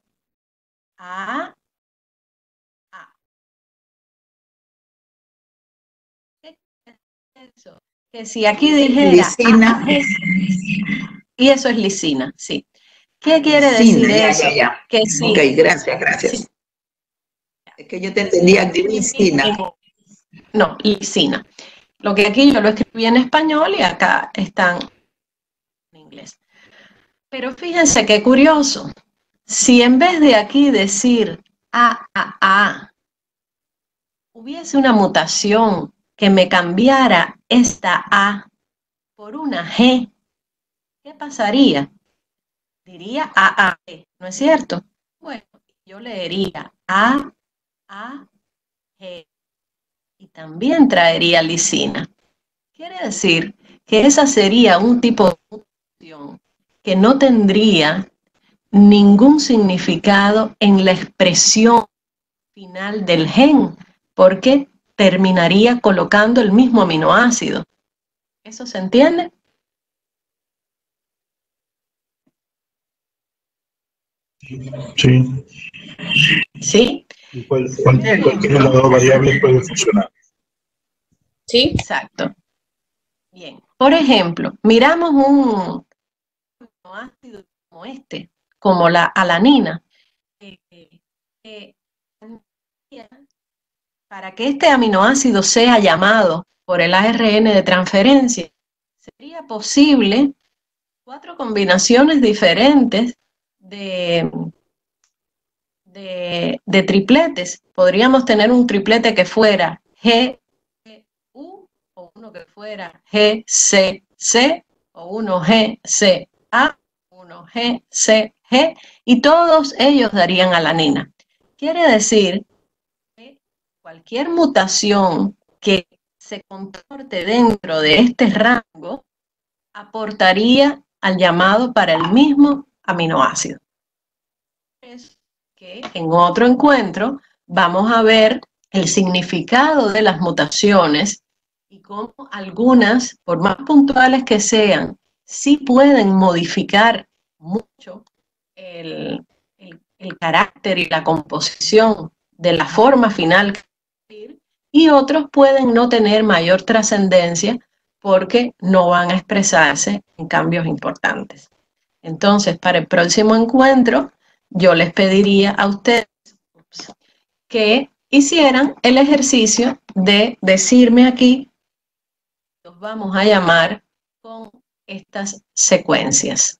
¿Qué es eso? Que si aquí dijera lisina. Y eso es lisina, sí. ¿Qué quiere decir eso? Ya. Que sí. Ok, gracias. Sí. Es que yo te entendía glicina. No, lisina. Lo que aquí yo lo escribí en español y acá están en inglés. Pero fíjense qué curioso. Si en vez de aquí decir A, hubiese una mutación que me cambiara esta A por una G, ¿qué pasaría? Diría AAG, ¿no es cierto? Bueno, yo leería A, G y también traería lisina. Quiere decir que esa sería un tipo de mutación que no tendría ningún significado en la expresión final del gen, porque terminaría colocando el mismo aminoácido. ¿Eso se entiende? Sí. ¿Sí? ¿Y cualquiera de las dos variables puede funcionar? Sí. Exacto. Bien. Por ejemplo, miramos un aminoácido como este, como la alanina. Para que este aminoácido sea llamado por el ARN de transferencia, sería posible 4 combinaciones diferentes de tripletes. Podríamos tener un triplete que fuera GU, o uno que fuera GCC, o uno GCA, uno GCG G, y todos ellos darían alanina. Quiere decir que cualquier mutación que se comporte dentro de este rango aportaría al llamado para el mismo aminoácido. Es que en otro encuentro vamos a ver el significado de las mutaciones y cómo algunas, por más puntuales que sean, sí pueden modificar mucho el carácter y la composición de la forma final, y otros pueden no tener mayor trascendencia porque no van a expresarse en cambios importantes. Entonces, para el próximo encuentro, yo les pediría a ustedes que hicieran el ejercicio de decirme aquí, los vamos a llamar con estas secuencias.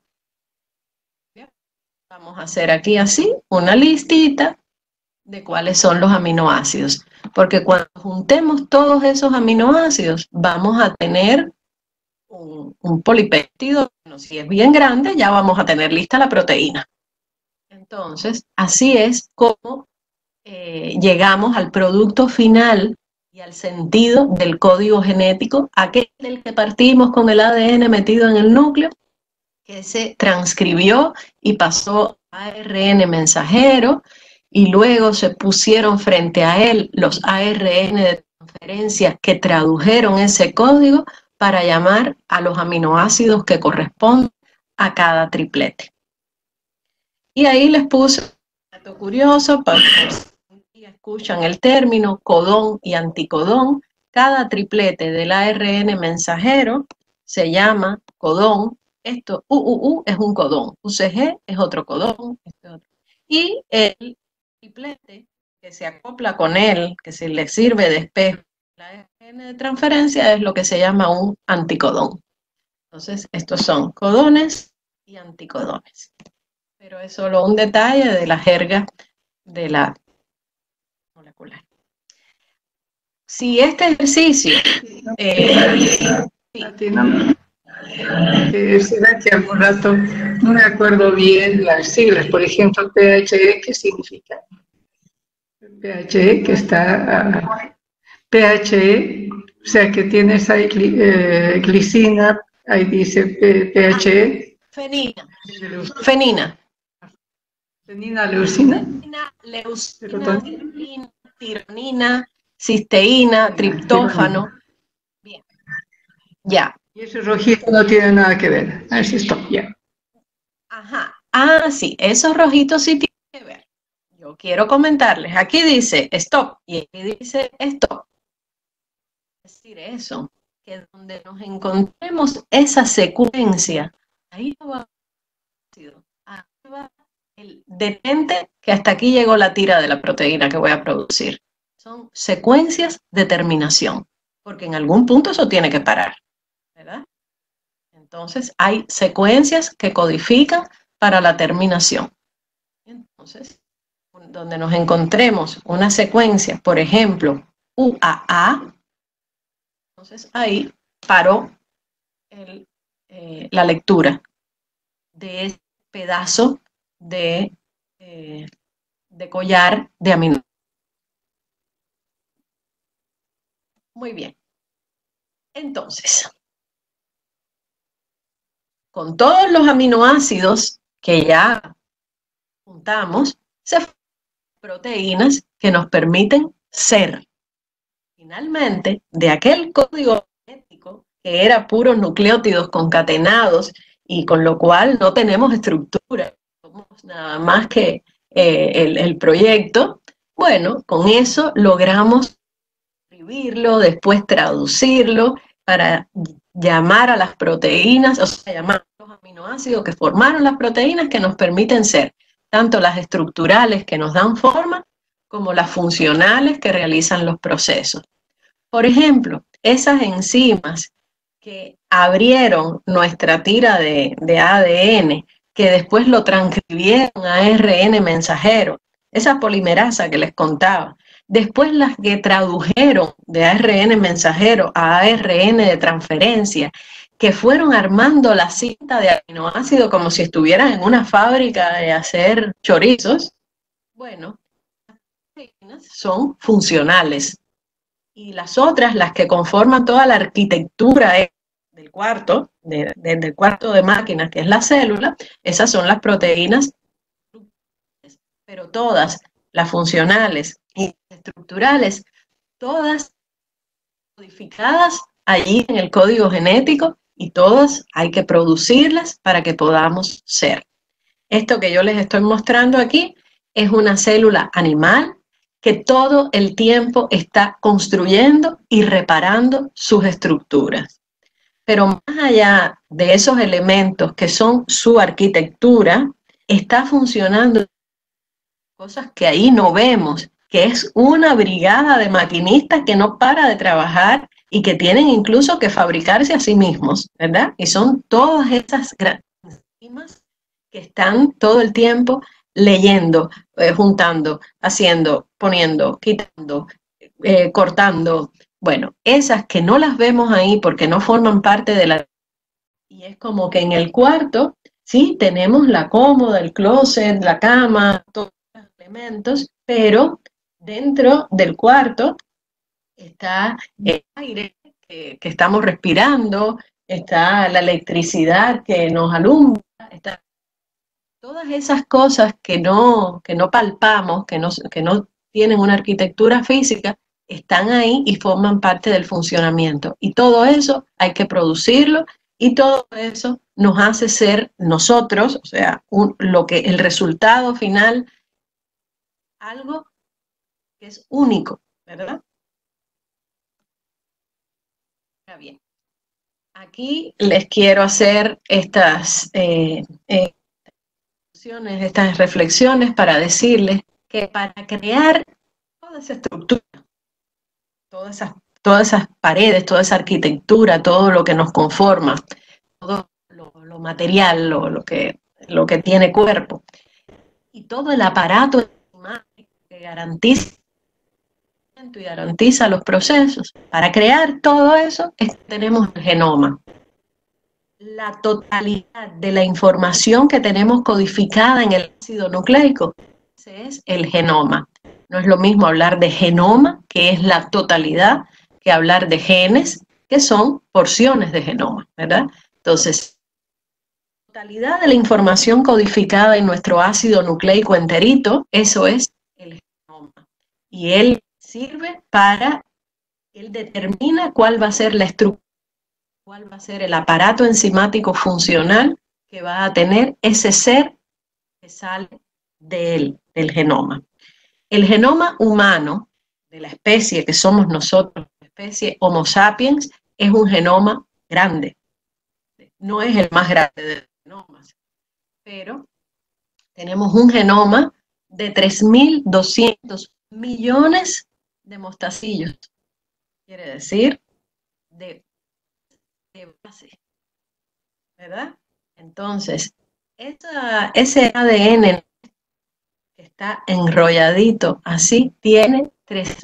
Vamos a hacer aquí así una listita de cuáles son los aminoácidos, porque cuando juntemos todos esos aminoácidos vamos a tener un polipéptido. Bueno, si es bien grande ya vamos a tener lista la proteína. Entonces, así es como llegamos al producto final y al sentido del código genético, aquel del que partimos con el ADN metido en el núcleo, que se transcribió y pasó a ARN mensajero, y luego se pusieron frente a él los ARN de transferencia que tradujeron ese código para llamar a los aminoácidos que corresponden a cada triplete. Y ahí les puse un dato curioso para que escuchan el término codón y anticodón. Cada triplete del ARN mensajero se llama codón. Esto UUU es un codón, UCG es otro codón, y el triplete que se acopla con él, que se le sirve de espejo, la ARN de transferencia, es lo que se llama un anticodón. Entonces, estos son codones y anticodones. Pero es solo un detalle de la jerga de la molecular. Si este ejercicio... Será que algún rato no me acuerdo bien las siglas, por ejemplo, PHE, ¿qué significa? PHE, que está PHE, o sea que tienes ahí glicina, ahí dice PHE. Fenina. Fenina. Fenina, leucina. Leucina, tironina, cisteína, triptófano. Bien. Ya. Y ese rojito no tiene nada que ver. A ver si stop, ya. Ajá. Ah, sí, esos rojitos sí tienen que ver. Yo quiero comentarles. Aquí dice stop y aquí dice stop. Es decir, eso, que donde nos encontremos esa secuencia, ahí va el detente, que hasta aquí llegó la tira de la proteína que voy a producir. Son secuencias de terminación, porque en algún punto eso tiene que parar, ¿verdad? Entonces hay secuencias que codifican para la terminación. Entonces, donde nos encontremos una secuencia, por ejemplo, UAA, entonces ahí paró la lectura de ese pedazo de collar de aminoácidos. Muy bien. Entonces, con todos los aminoácidos que ya juntamos, se forman proteínas que nos permiten ser. Finalmente, de aquel código genético que era puros nucleótidos concatenados y con lo cual no tenemos estructura, somos nada más que el proyecto, bueno, con eso logramos escribirlo, después traducirlo para llamar a las proteínas, o sea, llamar a los aminoácidos que formaron las proteínas que nos permiten ser, tanto las estructurales que nos dan forma, como las funcionales que realizan los procesos. Por ejemplo, esas enzimas que abrieron nuestra tira de ADN, que después lo transcribieron a ARN mensajero, esa polimerasa que les contaba, después las que tradujeron de ARN mensajero a ARN de transferencia, que fueron armando la cinta de aminoácidos como si estuvieran en una fábrica de hacer chorizos, bueno, las proteínas son funcionales. Y las otras, las que conforman toda la arquitectura del cuarto, del cuarto de máquinas, que es la célula, esas son las proteínas, pero todas, las funcionales y estructurales, todas codificadas allí en el código genético, y todas hay que producirlas para que podamos ser. Esto que yo les estoy mostrando aquí es una célula animal que todo el tiempo está construyendo y reparando sus estructuras. Pero más allá de esos elementos que son su arquitectura, está funcionando cosas que ahí no vemos, que es una brigada de maquinistas que no para de trabajar y que tienen incluso que fabricarse a sí mismos, ¿verdad? Y son todas esas grandes enzimas que están todo el tiempo leyendo, juntando, haciendo, poniendo, quitando, cortando. Bueno, esas que no las vemos ahí porque no forman parte de la... Y es como que en el cuarto, sí, tenemos la cómoda, el closet, la cama, todos los elementos, pero dentro del cuarto está el aire que estamos respirando, está la electricidad que nos alumbra, está todas esas cosas que no palpamos, que no tienen una arquitectura física, están ahí y forman parte del funcionamiento. Y todo eso hay que producirlo, y todo eso nos hace ser nosotros, o sea, el resultado final, algo que es único, ¿verdad? Bien. Aquí les quiero hacer estas reflexiones para decirles que para crear toda esa estructura, todas esas paredes, toda esa arquitectura, todo lo que nos conforma, todo lo material, lo que tiene cuerpo, y todo el aparato que garantiza los procesos. Para crear todo eso tenemos el genoma. La totalidad de la información que tenemos codificada en el ácido nucleico, ese es el genoma. No es lo mismo hablar de genoma, que es la totalidad, que hablar de genes, que son porciones de genoma, ¿verdad? Entonces, la totalidad de la información codificada en nuestro ácido nucleico enterito, eso es el genoma. Y él determina cuál va a ser la estructura, cuál va a ser el aparato enzimático funcional que va a tener ese ser que sale del genoma. El genoma humano de la especie que somos nosotros, la especie Homo sapiens, es un genoma grande. No es el más grande de los genomas, pero tenemos un genoma de 3.200 millones de mostacillos. Quiere decir de base, ¿verdad? Entonces, ese ADN que está enrolladito así, tiene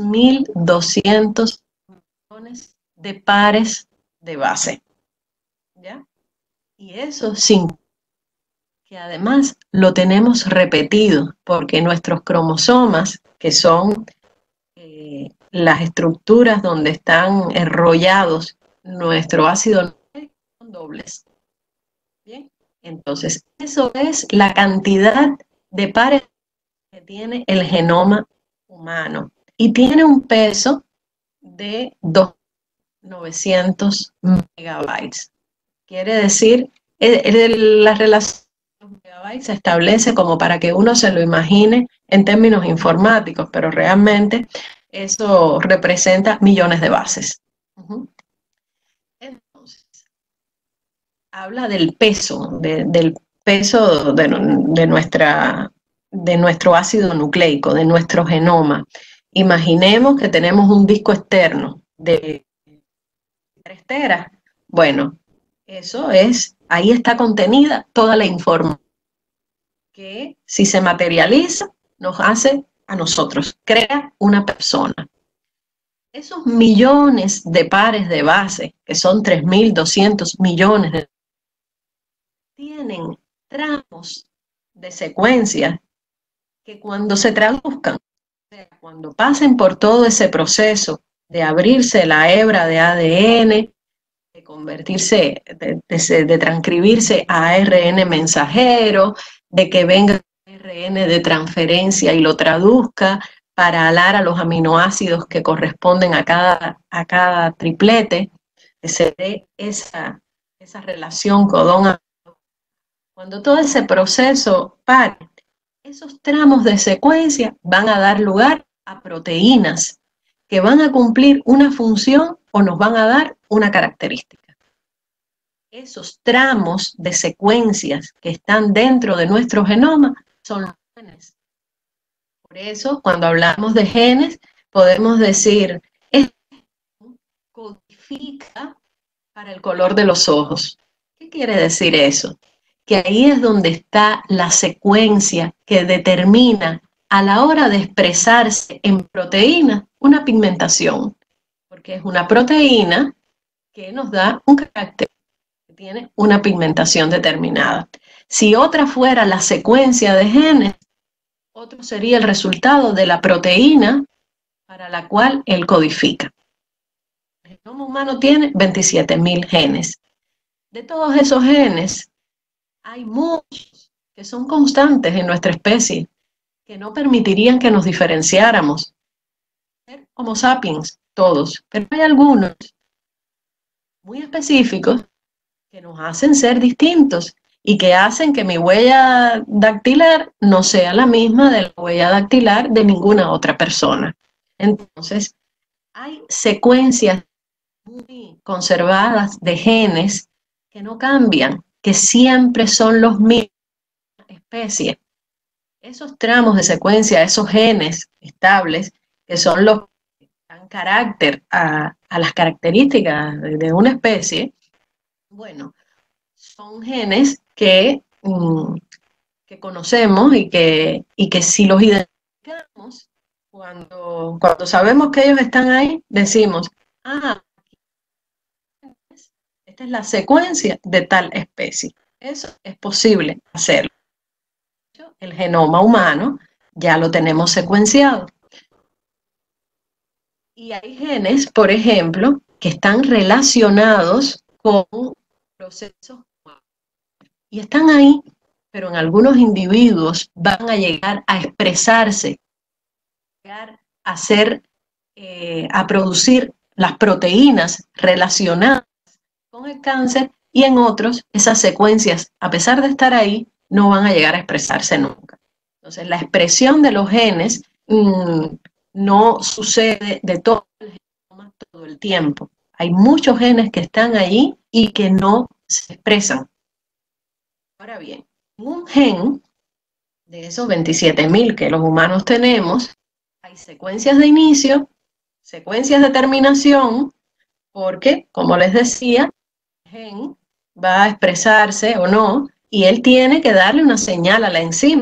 3.200 millones de pares de base, ¿ya? Y eso sin que además lo tenemos repetido, porque nuestros cromosomas, que son las estructuras donde están enrollados nuestro ácido nucleico, son dobles. Bien, entonces eso es la cantidad de pares que tiene el genoma humano, y tiene un peso de 2.900 megabytes. Quiere decir, la relación de los megabytes se establece como para que uno se lo imagine en términos informáticos, pero realmente eso representa millones de bases. Entonces, habla del peso, del peso de nuestro ácido nucleico, de nuestro genoma. Imaginemos que tenemos un disco externo de 3 teras. Bueno, ahí está contenida toda la información que, si se materializa, nos hace a nosotros, crea una persona. esos millones de pares de base, que son 3.200 millones, tienen tramos de secuencia que cuando se traduzcan, cuando pasen por todo ese proceso de abrirse la hebra de ADN, de convertirse, de transcribirse a ARN mensajero, de que venga ARN de transferencia y lo traduzca para alar a los aminoácidos que corresponden a cada triplete, que se dé esa relación codón. Cuando todo ese proceso pare, esos tramos de secuencia van a dar lugar a proteínas que van a cumplir una función o nos van a dar una característica. Esos tramos de secuencias que están dentro de nuestro genoma son los genes. Por eso, cuando hablamos de genes, podemos decir, esto codifica para el color de los ojos. ¿Qué quiere decir eso? Que ahí es donde está la secuencia que determina a la hora de expresarse en proteína una pigmentación, porque es una proteína que nos da un carácter, que tiene una pigmentación determinada. Si otra fuera la secuencia de genes, otro sería el resultado de la proteína para la cual él codifica. El genoma humano tiene 27.000 genes. De todos esos genes, hay muchos que son constantes en nuestra especie, que no permitirían que nos diferenciáramos. Homo sapiens, todos, pero hay algunos muy específicos que nos hacen ser distintos y que hacen que mi huella dactilar no sea la misma de la huella dactilar de ninguna otra persona. Entonces, hay secuencias muy conservadas de genes que no cambian, que siempre son los mismos especies. Esos tramos de secuencia, esos genes estables, que son los que dan carácter a las características de una especie, bueno, son genes que conocemos y que si los identificamos, cuando sabemos que ellos están ahí, decimos, esta es la secuencia de tal especie. Eso es posible hacerlo. El genoma humano ya lo tenemos secuenciado. Y hay genes, por ejemplo, que están relacionados con procesos y están ahí, pero en algunos individuos van a llegar a expresarse, llegar a producir las proteínas relacionadas con el cáncer, y en otros esas secuencias, a pesar de estar ahí, no van a llegar a expresarse nunca. Entonces, la expresión de los genes no sucede de todo el tiempo. Hay muchos genes que están allí y que no se expresan. Ahora bien, un gen de esos 27.000 que los humanos tenemos, hay secuencias de inicio, secuencias de terminación, porque, como les decía, el gen va a expresarse o no, y él tiene que darle una señal a la enzima.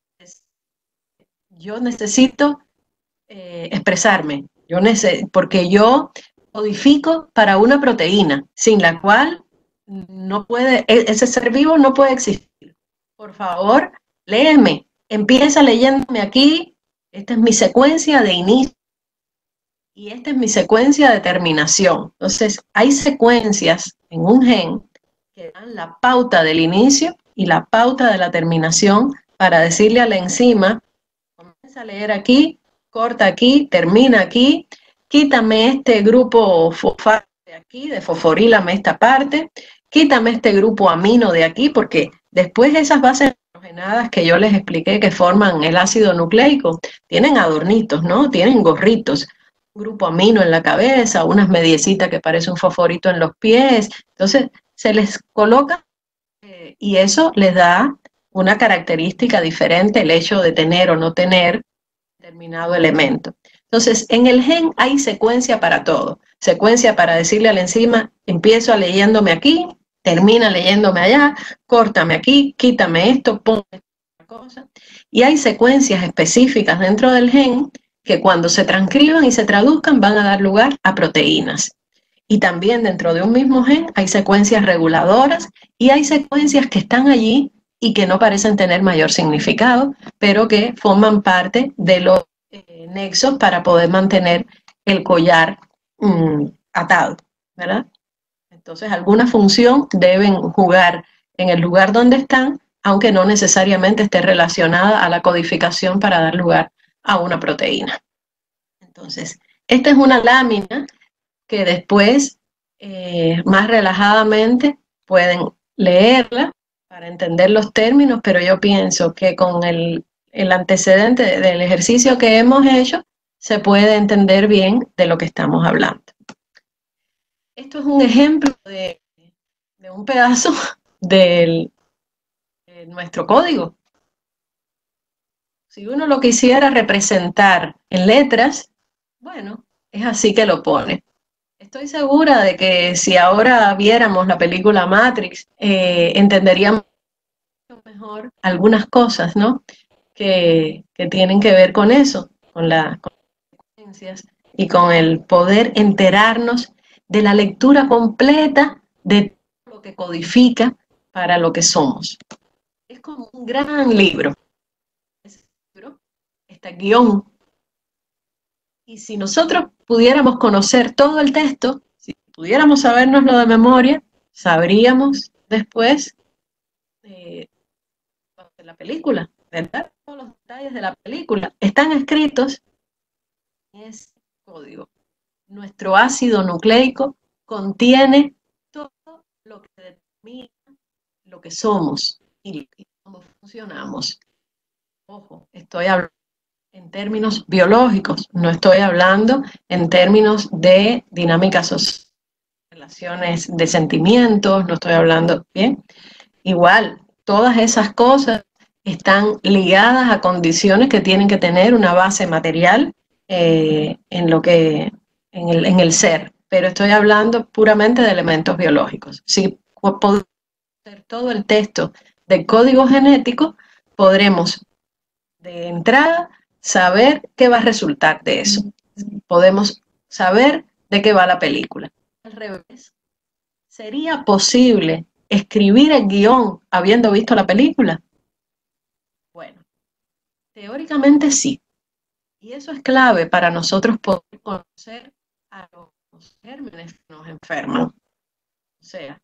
Yo necesito expresarme, porque yo codifico para una proteína, sin la cual no puede, ese ser vivo no puede existir. Por favor, léeme, empieza leyéndome aquí, esta es mi secuencia de inicio y esta es mi secuencia de terminación. Entonces, hay secuencias en un gen que dan la pauta del inicio y la pauta de la terminación para decirle a la enzima, comienza a leer aquí, corta aquí, termina aquí, quítame este grupo fosfato de aquí, de fosforílame esta parte, quítame este grupo amino de aquí, porque después esas bases nitrogenadas que yo les expliqué que forman el ácido nucleico, tienen adornitos, ¿no? Tienen gorritos, un grupo amino en la cabeza, unas mediecitas que parece un fosforito en los pies, entonces se les coloca y eso les da una característica diferente, el hecho de tener o no tener determinado elemento. Entonces, en el gen hay secuencia para todo. Secuencia para decirle a la enzima, empiezo leyéndome aquí, termina leyéndome allá, córtame aquí, quítame esto, ponme esta cosa. Y hay secuencias específicas dentro del gen que cuando se transcriban y se traduzcan van a dar lugar a proteínas. Y también dentro de un mismo gen hay secuencias reguladoras y hay secuencias que están allí y que no parecen tener mayor significado, pero que forman parte de los nexos para poder mantener el collar atado, ¿verdad? Entonces, alguna función deben jugar en el lugar donde están, aunque no necesariamente esté relacionada a la codificación para dar lugar a una proteína. Entonces, esta es una lámina que después, más relajadamente, pueden leerla para entender los términos, pero yo pienso que con el antecedente del ejercicio que hemos hecho, se puede entender bien de lo que estamos hablando. Esto es un ejemplo de un pedazo de nuestro código. Si uno lo quisiera representar en letras, bueno, es así que lo pone. Estoy segura de que si ahora viéramos la película Matrix, entenderíamos mejor algunas cosas, ¿no? Que tienen que ver con eso, con las consecuencias y con el poder enterarnos de la lectura completa de todo lo que codifica para lo que somos. Es como un gran libro. Ese libro está guión. Y si nosotros pudiéramos conocer todo el texto, si pudiéramos sabérnoslo de memoria, sabríamos después de la película, ¿verdad? Todos los detalles de la película están escritos en ese código. Nuestro ácido nucleico contiene todo lo que determina lo que somos y cómo funcionamos. Ojo, estoy hablando en términos biológicos, no estoy hablando en términos de dinámicas sociales, relaciones de sentimientos, no estoy hablando, ¿bien? Igual, todas esas cosas están ligadas a condiciones que tienen que tener una base material en el ser, pero estoy hablando puramente de elementos biológicos. Si podemos hacer todo el texto del código genético, podremos de entrada saber qué va a resultar de eso. Podemos saber de qué va la película. Al revés, ¿sería posible escribir el guión habiendo visto la película? Bueno, teóricamente sí. Y eso es clave para nosotros poder conocer a los gérmenes que nos enferman. O sea,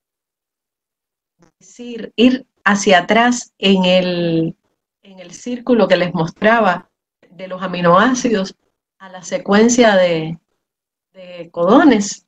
decir, ir hacia atrás en el círculo que les mostraba de los aminoácidos a la secuencia de codones.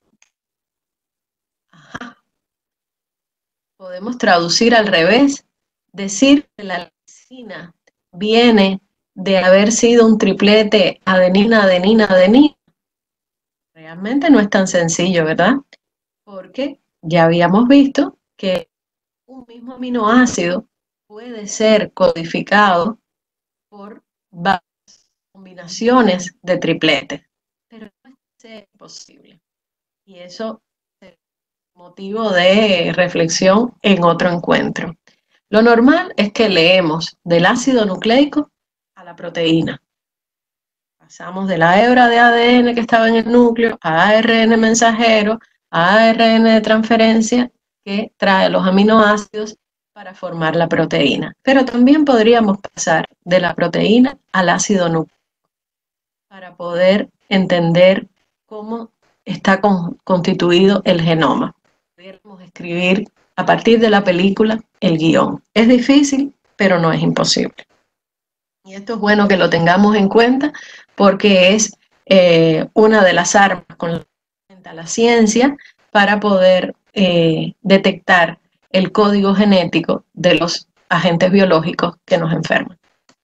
Ajá. Podemos traducir al revés, decir que la lisina viene de haber sido un triplete adenina, adenina, adenina. Realmente no es tan sencillo, ¿verdad? Porque ya habíamos visto que un mismo aminoácido puede ser codificado por varias combinaciones de tripletes, pero no es posible. Y eso es motivo de reflexión en otro encuentro. Lo normal es que leemos del ácido nucleico a la proteína. Pasamos de la hebra de ADN que estaba en el núcleo a ARN mensajero, a ARN de transferencia que trae los aminoácidos para formar la proteína. Pero también podríamos pasar de la proteína al ácido nucleico para poder entender cómo está constituido el genoma. Pudiéramos escribir a partir de la película el guión. Es difícil, pero no es imposible. Y esto es bueno que lo tengamos en cuenta porque es una de las armas con las que cuenta la ciencia para poder detectar el código genético de los agentes biológicos que nos enferman.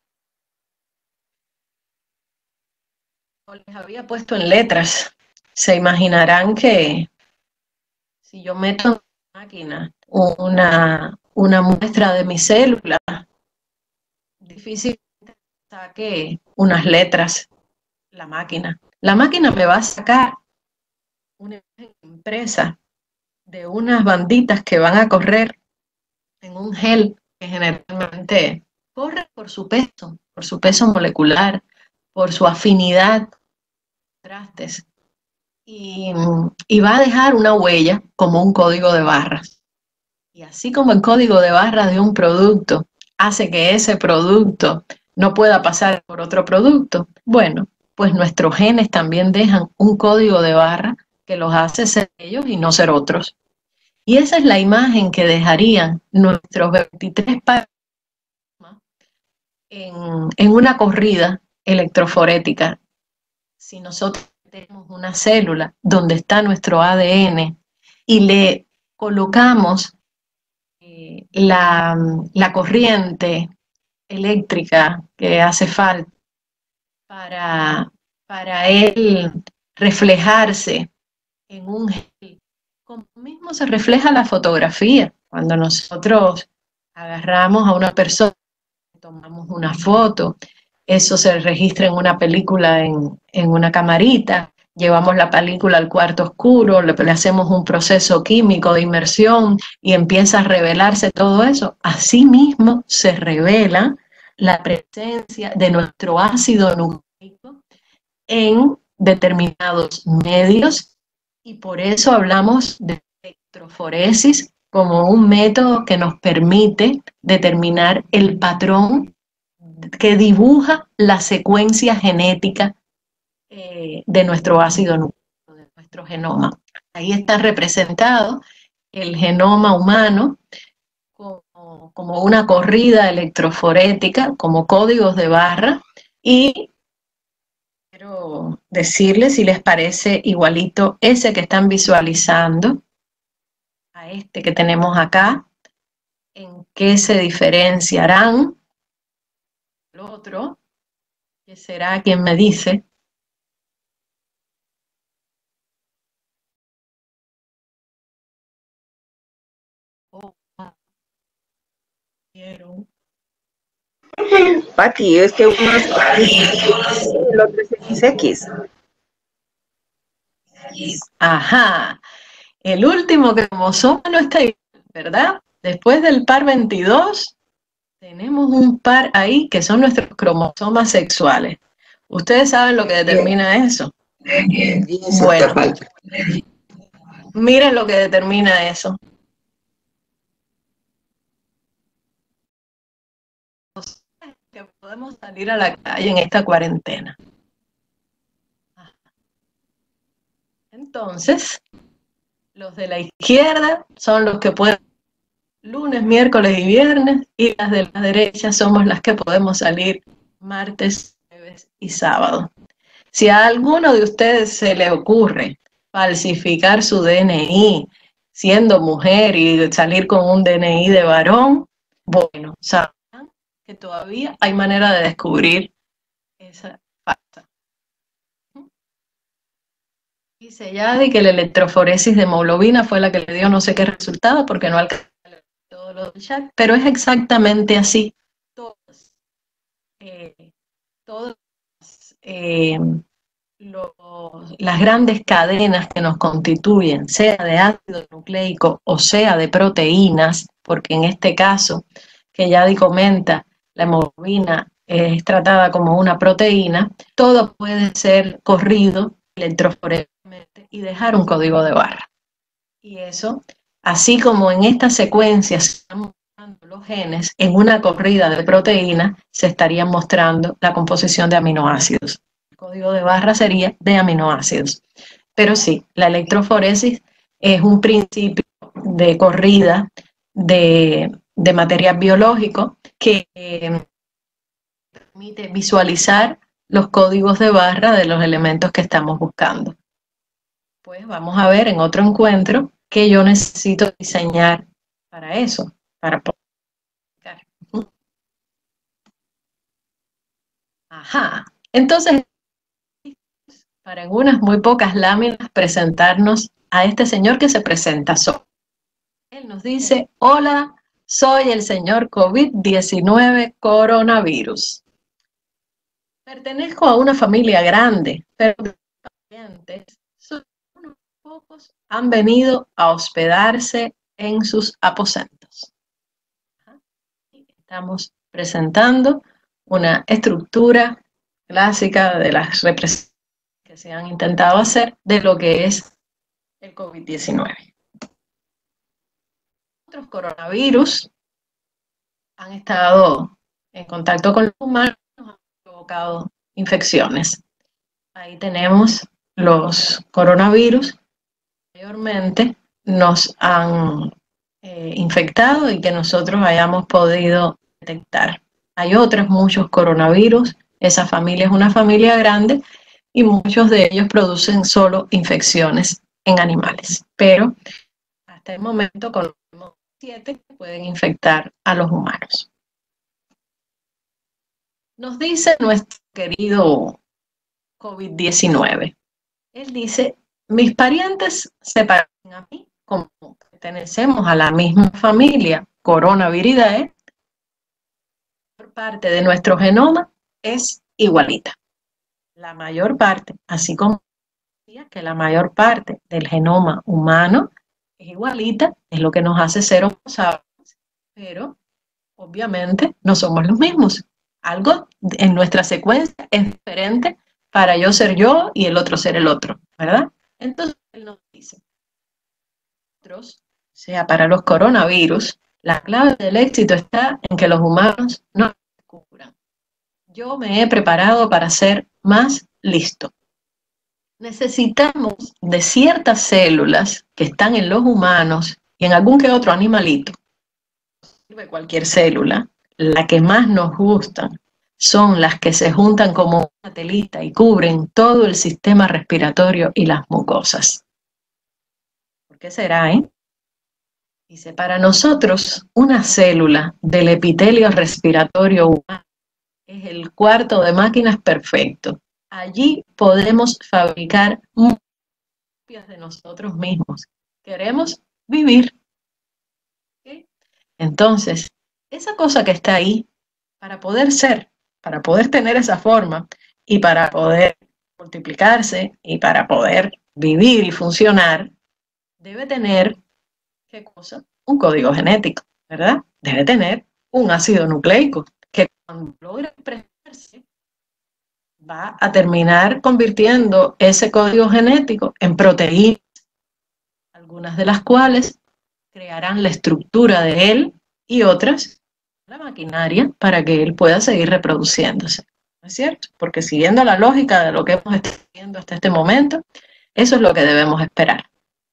Les había puesto en letras. Se imaginarán que si yo meto en la máquina una muestra de mi célula, difícilmente saque unas letras la máquina. La máquina me va a sacar una imagen impresa de unas banditas que van a correr en un gel que generalmente corre por su peso molecular, por su afinidad, contrastes, y va a dejar una huella como un código de barras. Y así como el código de barras de un producto hace que ese producto no pueda pasar por otro producto, bueno, pues nuestros genes también dejan un código de barra que los hace ser ellos y no ser otros. Y esa es la imagen que dejarían nuestros 23 pares en una corrida electroforética. Si nosotros tenemos una célula donde está nuestro ADN y le colocamos la corriente eléctrica que hace falta para él reflejarse en un gel, como mismo se refleja la fotografía. Cuando nosotros agarramos a una persona, tomamos una foto, eso se registra en una película en una camarita, llevamos la película al cuarto oscuro, le hacemos un proceso químico de inmersión y empieza a revelarse todo eso. Así mismo se revela la presencia de nuestro ácido nucleico en determinados medios, y por eso hablamos de electroforesis como un método que nos permite determinar el patrón que dibuja la secuencia genética de nuestro ácido nucleico, de nuestro genoma. Ahí está representado el genoma humano como una corrida electroforética, como códigos de barra, y quiero decirles si les parece igualito ese que están visualizando a este que tenemos acá, en qué se diferenciarán el otro, que será quien me dice. Pati, es que uno es y el otro es XX. Ajá, el último cromosoma no está igual, ¿verdad? Después del par 22, tenemos un par ahí que son nuestros cromosomas sexuales. ¿Ustedes saben lo que determina eso? Bueno, miren lo que determina eso. Que podemos salir a la calle en esta cuarentena. Entonces, los de la izquierda son los que pueden lunes, miércoles y viernes, y las de la derecha somos las que podemos salir martes, jueves y sábado. Si a alguno de ustedes se le ocurre falsificar su DNI siendo mujer y salir con un DNI de varón, bueno, sabrán que todavía hay manera de descubrir esa falta. Dice Yadi que la electroforesis de hemoglobina fue la que le dio no sé qué resultado porque no alcanzó todo lo del chat, pero es exactamente así. Las grandes cadenas que nos constituyen, sea de ácido nucleico o sea de proteínas, porque en este caso, que Yadi comenta, la hemoglobina es tratada como una proteína, todo puede ser corrido electroforéticamente y dejar un código de barra. Y eso, así como en esta secuencia se están mostrando los genes, en una corrida de proteínas se estarían mostrando la composición de aminoácidos. El código de barra sería de aminoácidos. Pero sí, la electroforesis es un principio de corrida de material biológico que permite visualizar los códigos de barra de los elementos que estamos buscando. Pues vamos a ver en otro encuentro que yo necesito diseñar para eso, para poder. Ajá, entonces, para en unas muy pocas láminas presentarnos a este señor que se presenta solo. Él nos dice, hola, soy el señor COVID-19 coronavirus. Pertenezco a una familia grande, pero los pacientes, solo unos pocos han venido a hospedarse en sus aposentos. Estamos presentando una estructura clásica de las representaciones que se han intentado hacer de lo que es el COVID-19. Otros coronavirus han estado en contacto con los humanos, han provocado infecciones. Ahí tenemos los coronavirus que mayormente nos han infectado y que nosotros hayamos podido detectar. Hay otros muchos coronavirus, esa familia es una familia grande y muchos de ellos producen solo infecciones en animales, pero hasta el momento conocemos 7 que pueden infectar a los humanos. Nos dice nuestro querido COVID-19, él dice, mis parientes se parecen a mí, como pertenecemos a la misma familia Coronaviridae, por parte de nuestro genoma es igualita. La mayor parte, así como que la mayor parte del genoma humano es igualita, es lo que nos hace ser Homo sapiens, pero obviamente no somos los mismos. Algo en nuestra secuencia es diferente para yo ser yo y el otro ser el otro, ¿verdad? Entonces él nos dice, o sea, para los coronavirus, la clave del éxito está en que los humanos no descubran. Yo me he preparado para ser más listo. Necesitamos de ciertas células que están en los humanos y en algún que otro animalito. Sirve cualquier célula. La que más nos gustan son las que se juntan como una telita y cubren todo el sistema respiratorio y las mucosas. ¿Por qué será, Dice, para nosotros, una célula del epitelio respiratorio humano es el cuarto de máquinas perfecto. Allí podemos fabricar copias de nosotros mismos. Queremos vivir. ¿Okay? Entonces, esa cosa que está ahí, para poder ser, para poder tener esa forma y para poder multiplicarse y para poder vivir y funcionar, debe tener, ¿qué cosa? Un código genético, ¿verdad? Debe tener un ácido nucleico que cuando logra expresarse va a terminar convirtiendo ese código genético en proteínas, algunas de las cuales crearán la estructura de él y otras la maquinaria para que él pueda seguir reproduciéndose. ¿No es cierto? Porque siguiendo la lógica de lo que hemos estado viendo hasta este momento, eso es lo que debemos esperar.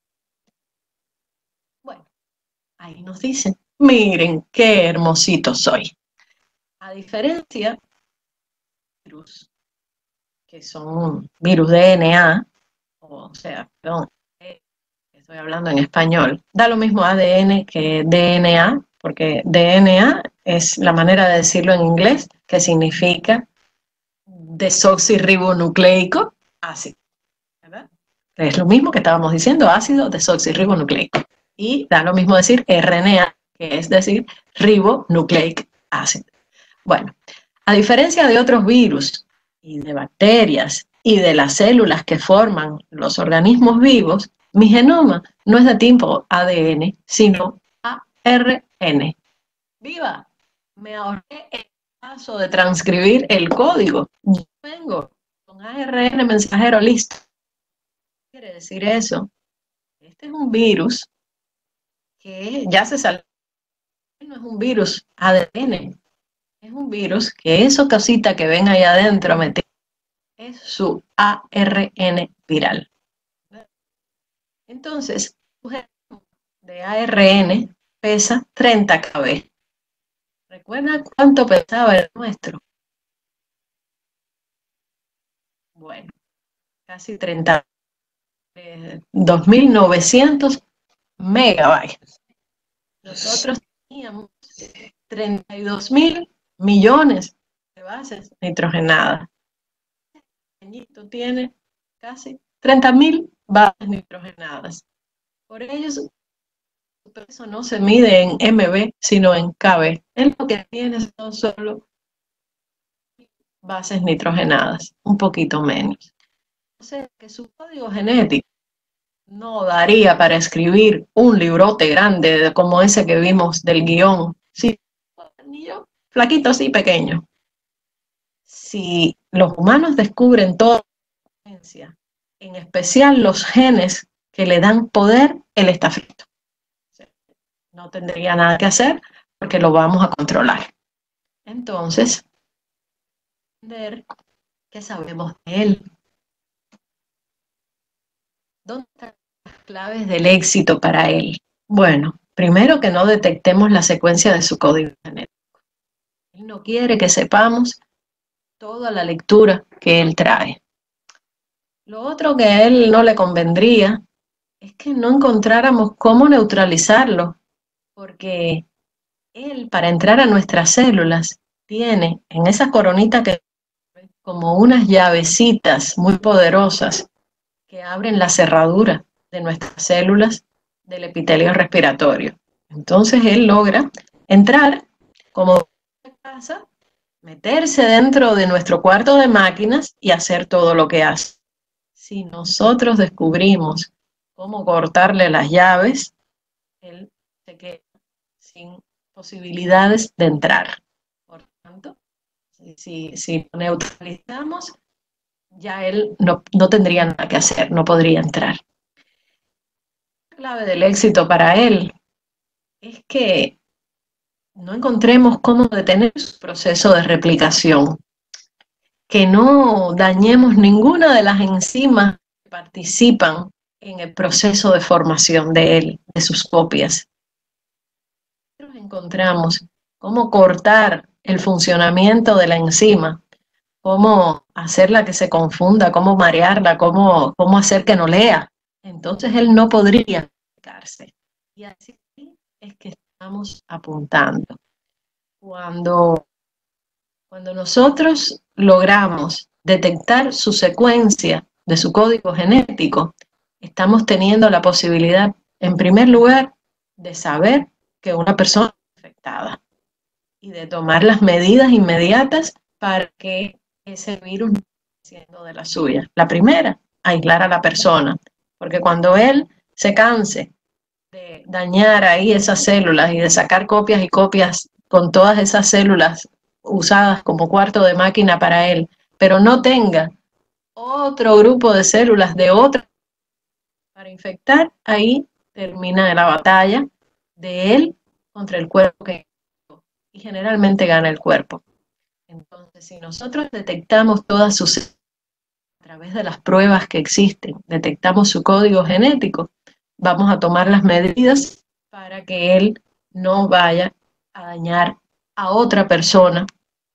Bueno, ahí nos dicen, miren qué hermosito soy. A diferencia de virus, que son virus DNA, o sea, perdón, estoy hablando en español, da lo mismo ADN que DNA, porque DNA es la manera de decirlo en inglés, que significa desoxirribonucleico ácido, ¿verdad? Es lo mismo que estábamos diciendo, ácido desoxirribonucleico. Y da lo mismo decir RNA, que es decir, ribonucleic acid. Bueno, a diferencia de otros virus y de bacterias y de las células que forman los organismos vivos, mi genoma no es de tipo ADN, sino ARN. ¡Viva! Me ahorré el paso de transcribir el código. Yo vengo con ARN mensajero listo. ¿Qué quiere decir eso? Este es un virus que ya se salió. No es un virus ADN. Es un virus que esa cosita que ven ahí adentro metida es su ARN viral. Entonces, su genoma de ARN pesa 30 kb. ¿Recuerdan cuánto pesaba el nuestro? Bueno, casi 30. 2.900 megabytes. Nosotros teníamos 32.000 millones de bases nitrogenadas. Esto tiene casi 30.000 bases nitrogenadas. Por ello, su peso no se mide en MB, sino en KB. Él lo que tiene son solo bases nitrogenadas, un poquito menos. O sea que su código genético no daría para escribir un librote grande como ese que vimos del guión. Sí, flaquito así, pequeño. Si los humanos descubren toda la ciencia, en especial los genes que le dan poder el estafeto. No tendría nada que hacer porque lo vamos a controlar. Entonces, entender qué sabemos de él. ¿Dónde están las claves del éxito para él? Bueno, primero que no detectemos la secuencia de su código genético. Él no quiere que sepamos toda la lectura que él trae. Lo otro que a él no le convendría es que no encontráramos cómo neutralizarlo, porque él, para entrar a nuestras células, tiene en esa coronita que como unas llavecitas muy poderosas que abren la cerradura de nuestras células del epitelio respiratorio. Entonces él logra entrar como en casa, meterse dentro de nuestro cuarto de máquinas y hacer todo lo que hace. Si nosotros descubrimos cómo cortarle las llaves, él se queda sin posibilidades de entrar. Por tanto, si lo neutralizamos, ya él no tendría nada que hacer, no podría entrar. La clave del éxito para él es que no encontremos cómo detener su proceso de replicación, que no dañemos ninguna de las enzimas que participan en el proceso de formación de él, de sus copias. Nosotros encontramos cómo cortar el funcionamiento de la enzima, cómo hacerla que se confunda, cómo marearla, cómo hacer que no lea. Entonces él no podría replicarse. Y así es que estamos apuntando. Cuando nosotros logramos detectar su secuencia de su código genético, estamos teniendo la posibilidad, en primer lugar, de saber que una persona es infectada y de tomar las medidas inmediatas para que ese virus no esté siendo de la suya. La primera, aislar a la persona, porque cuando él se canse de dañar ahí esas células y de sacar copias y copias con todas esas células usadas como cuarto de máquina para él, pero no tenga otro grupo de células de otra para infectar, ahí termina la batalla de él contra el cuerpo que y generalmente gana el cuerpo. Entonces, si nosotros detectamos todas sus a través de las pruebas que existen, detectamos su código genético, vamos a tomar las medidas para que él no vaya a dañar a otra persona.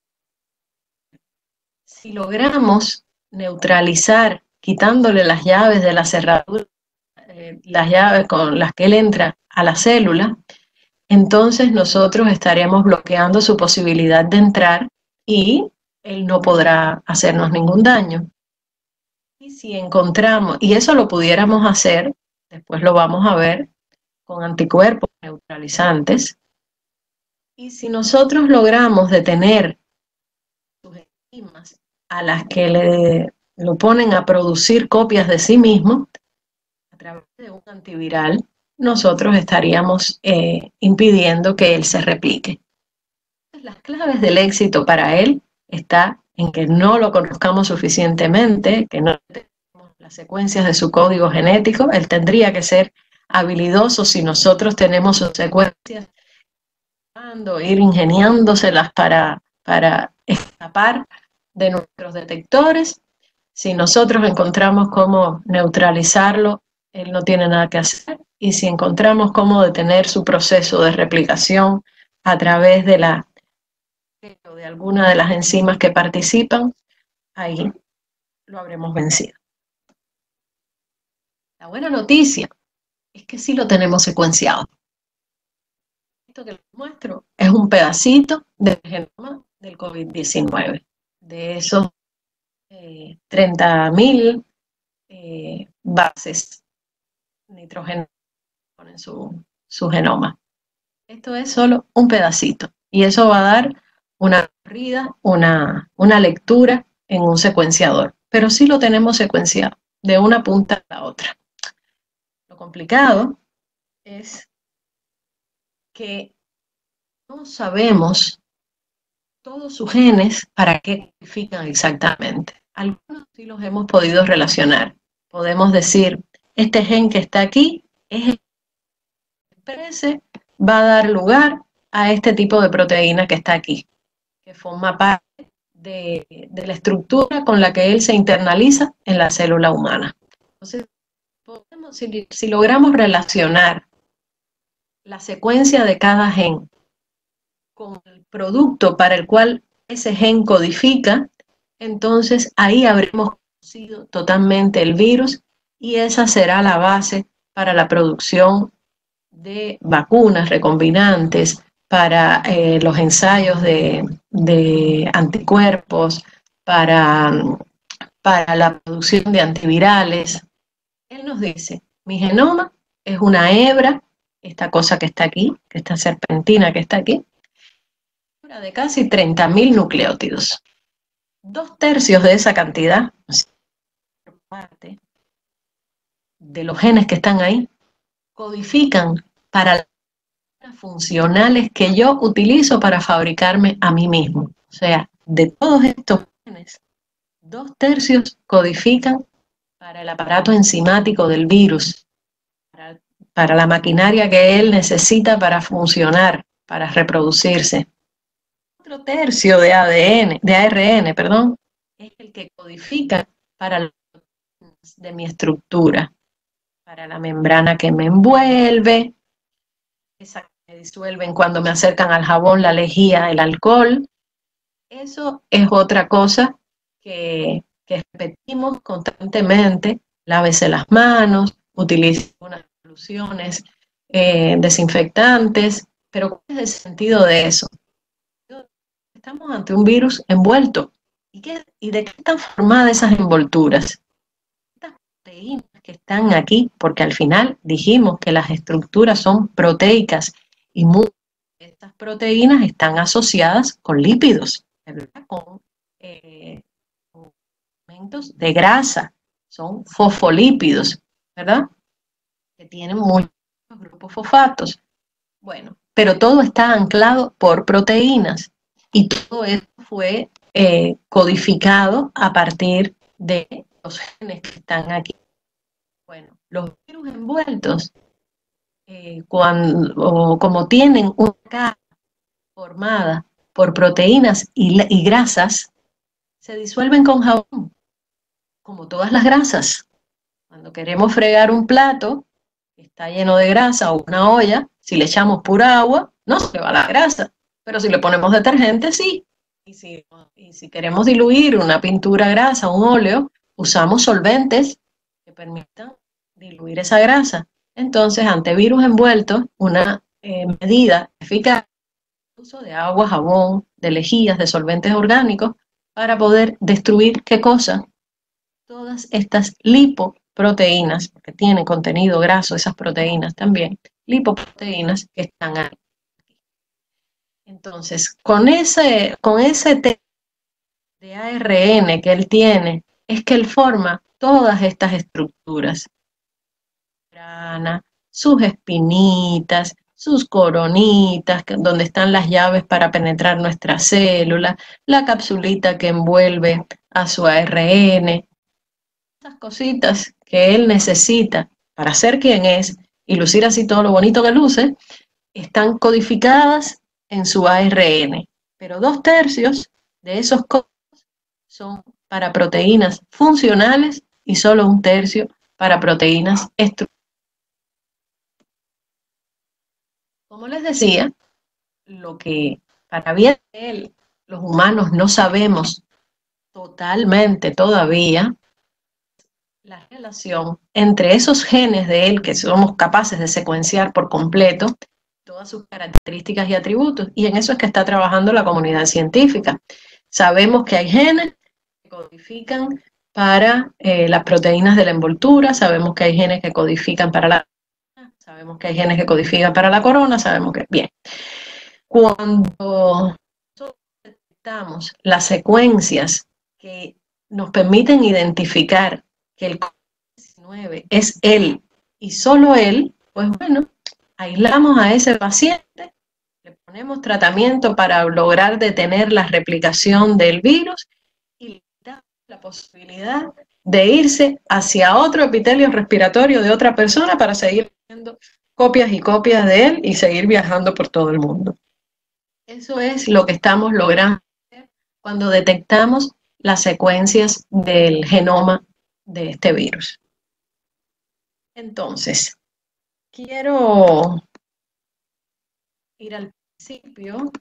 Si logramos neutralizar, quitándole las llaves de la cerradura, las llaves con las que él entra a la célula, entonces nosotros estaremos bloqueando su posibilidad de entrar y él no podrá hacernos ningún daño. Y si encontramos, y eso lo pudiéramos hacer, después lo vamos a ver, con anticuerpos neutralizantes, y si nosotros logramos detener sus enzimas a las que lo ponen a producir copias de sí mismo, a través de un antiviral, nosotros estaríamos impidiendo que él se replique. Las claves del éxito para él está en que no lo conozcamos suficientemente, que no tenemos las secuencias de su código genético. Él tendría que ser habilidoso si nosotros tenemos sus secuencias, ir ingeniándoselas para escapar de nuestros detectores. Si nosotros encontramos cómo neutralizarlo, él no tiene nada que hacer. Y si encontramos cómo detener su proceso de replicación a través de alguna de las enzimas que participan, ahí lo habremos vencido. La buena noticia es que sí lo tenemos secuenciado. Esto que les muestro es un pedacito del genoma del COVID-19, de esos 30.000 bases nitrógeno en su genoma. Esto es solo un pedacito y eso va a dar una corrida, una lectura en un secuenciador, pero sí lo tenemos secuenciado de una punta a la otra. Lo complicado es que no sabemos todos sus genes para qué codifican exactamente. Algunos sí los hemos podido relacionar. Podemos decir, este gen que está aquí es el que exprese, va a dar lugar a este tipo de proteína que está aquí, que forma parte de la estructura con la que él se internaliza en la célula humana. Entonces, si logramos relacionar la secuencia de cada gen con el producto para el cual ese gen codifica, entonces ahí habremos conocido totalmente el virus y esa será la base para la producción de vacunas recombinantes, para los ensayos de anticuerpos, para la producción de antivirales. Él nos dice, mi genoma es una hebra, esta cosa que está aquí, esta serpentina que está aquí, de casi 30.000 nucleótidos. 2/3 de esa cantidad, parte de los genes que están ahí, codifican para las funcionales que yo utilizo para fabricarme a mí mismo. O sea, de todos estos genes, 2/3 codifican para el aparato enzimático del virus, para la maquinaria que él necesita para funcionar, para reproducirse. Otro tercio de ARN, perdón, es el que codifica para las proteínas de mi estructura, para la membrana que me envuelve, esa que me disuelven cuando me acercan al jabón, la lejía, el alcohol. Eso es otra cosa que repetimos constantemente. Lávese las manos, utilice unas soluciones desinfectantes, pero ¿cuál es el sentido de eso? Estamos ante un virus envuelto. ¿Y de qué están formadas esas envolturas? Estas proteínas que están aquí, porque al final dijimos que las estructuras son proteicas y muchas de estas proteínas están asociadas con lípidos, ¿verdad? Con elementos de grasa, son fosfolípidos, ¿verdad? Que tienen muchos grupos fosfatos. Bueno, pero todo está anclado por proteínas. Y todo eso fue codificado a partir de los genes que están aquí. Bueno, los virus envueltos, como tienen una capa formada por proteínas y grasas, se disuelven con jabón, como todas las grasas. Cuando queremos fregar un plato que está lleno de grasa o una olla, si le echamos pura agua, no se le va la grasa. Pero si le ponemos detergente, sí. Y si queremos diluir una pintura grasa, un óleo, usamos solventes que permitan diluir esa grasa. Entonces, ante virus envueltos, una medida eficaz es el uso de agua, jabón, de lejías, de solventes orgánicos, para poder destruir, ¿qué cosa? Todas estas lipoproteínas, porque tienen contenido graso, esas proteínas también, lipoproteínas que están ahí. Entonces, con ese de ARN que él tiene, es que él forma todas estas estructuras. Sus espinitas, sus coronitas, donde están las llaves para penetrar nuestra célula, la capsulita que envuelve a su ARN. Esas cositas que él necesita para ser quien es y lucir así todo lo bonito que luce, están codificadas en su ARN, pero 2/3 de esos códigos son para proteínas funcionales y solo 1/3 para proteínas estructurales. Como les decía, lo que para bien de él, los humanos no sabemos totalmente todavía, la relación entre esos genes de él que somos capaces de secuenciar por completo, todas sus características y atributos, y en eso es que está trabajando la comunidad científica. Sabemos que hay genes que codifican para las proteínas de la envoltura, sabemos que hay genes que codifican para la corona, sabemos que hay genes que codifican para la corona, sabemos que... Bien, cuando detectamos las secuencias que nos permiten identificar que el COVID-19 es él y solo él, pues bueno, aislamos a ese paciente, le ponemos tratamiento para lograr detener la replicación del virus y da la posibilidad de irse hacia otro epitelio respiratorio de otra persona para seguir haciendo copias y copias de él y seguir viajando por todo el mundo. Eso es lo que estamos logrando cuando detectamos las secuencias del genoma de este virus. Entonces, quiero ir al principio.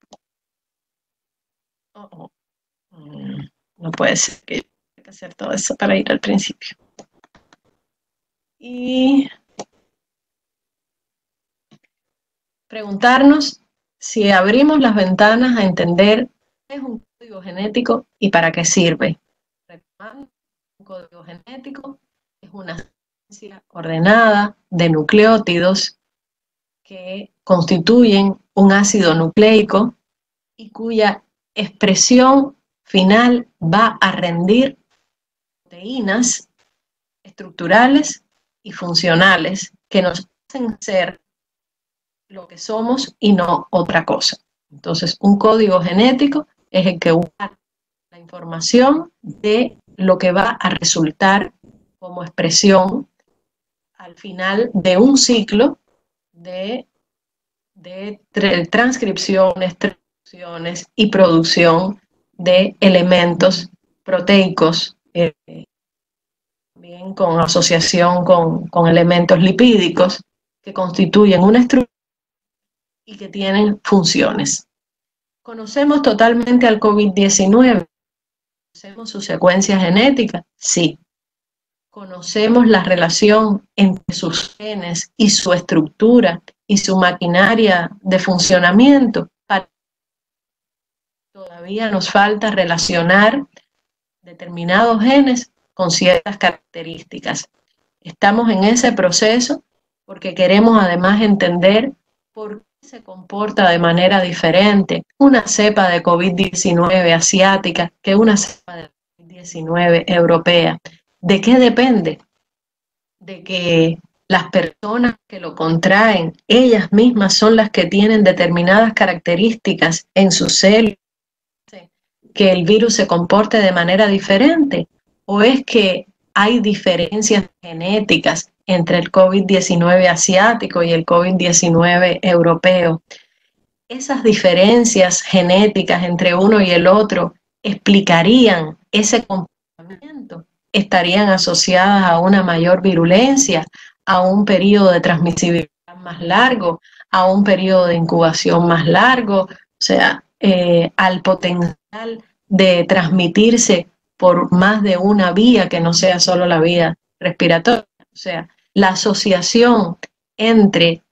No puede ser que hay que hacer todo eso para ir al principio. Y preguntarnos si abrimos las ventanas a entender qué es un código genético y para qué sirve. Un código genético es una secuencia ordenada de nucleótidos que constituyen un ácido nucleico y cuya expresión final va a rendir proteínas estructurales y funcionales que nos hacen ser lo que somos y no otra cosa. Entonces, un código genético es el que guarda la información de lo que va a resultar como expresión al final de un ciclo de transcripciones, traducciones y producción de elementos proteicos, bien con asociación con elementos lipídicos que constituyen una estructura y que tienen funciones. ¿Conocemos totalmente al COVID-19? ¿Conocemos su secuencia genética? Sí. ¿Conocemos la relación entre sus genes y su estructura y su maquinaria de funcionamiento? Todavía nos falta relacionar determinados genes con ciertas características. Estamos en ese proceso porque queremos además entender por qué se comporta de manera diferente una cepa de COVID-19 asiática que una cepa de COVID-19 europea. ¿De qué depende? De que las personas que lo contraen, ellas mismas son las que tienen determinadas características en sus células, que el virus se comporte de manera diferente, o es que hay diferencias genéticas entre el COVID-19 asiático y el COVID-19 europeo. Esas diferencias genéticas entre uno y el otro explicarían ese comportamiento, estarían asociadas a una mayor virulencia, a un periodo de transmisibilidad más largo, a un periodo de incubación más largo, o sea, al potencial de transmitirse por más de una vía que no sea solo la vía respiratoria. O sea, la asociación entre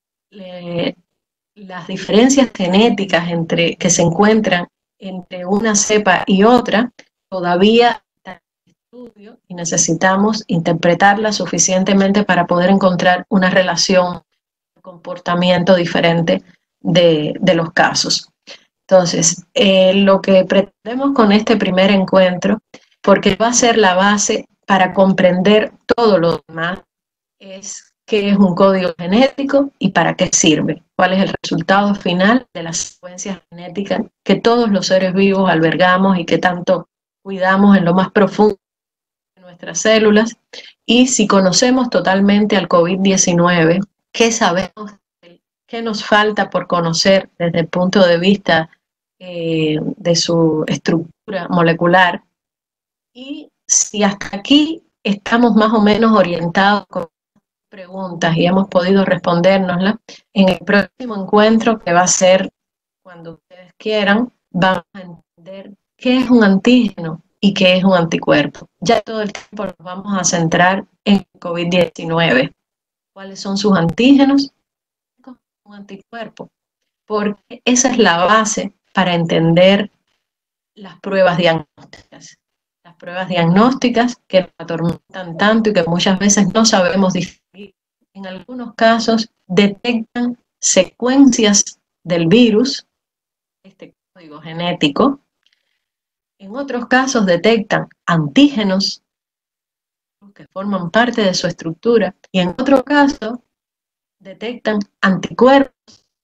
las diferencias genéticas que se encuentran entre una cepa y otra todavía está en estudio y necesitamos interpretarla suficientemente para poder encontrar una relación de comportamiento diferente de los casos. Entonces, lo que pretendemos con este primer encuentro, porque va a ser la base para comprender todo lo demás, es qué es un código genético y para qué sirve, cuál es el resultado final de las secuencias genéticas que todos los seres vivos albergamos y que tanto cuidamos en lo más profundo de nuestras células. Y si conocemos totalmente al COVID-19, ¿qué sabemos? ¿Qué nos falta por conocer desde el punto de vista de su estructura molecular? Y si hasta aquí estamos más o menos orientados con preguntas y hemos podido respondérnoslas, en el próximo encuentro, que va a ser cuando ustedes quieran, vamos a entender qué es un antígeno y qué es un anticuerpo. Ya todo el tiempo nos vamos a centrar en COVID-19. ¿Cuáles son sus antígenos? Un anticuerpo, porque esa es la base para entender las pruebas diagnósticas. Las pruebas diagnósticas que nos atormentan tanto y que muchas veces no sabemos distinguir. En algunos casos detectan secuencias del virus, este código genético. En otros casos detectan antígenos que forman parte de su estructura. Y en otro caso detectan anticuerpos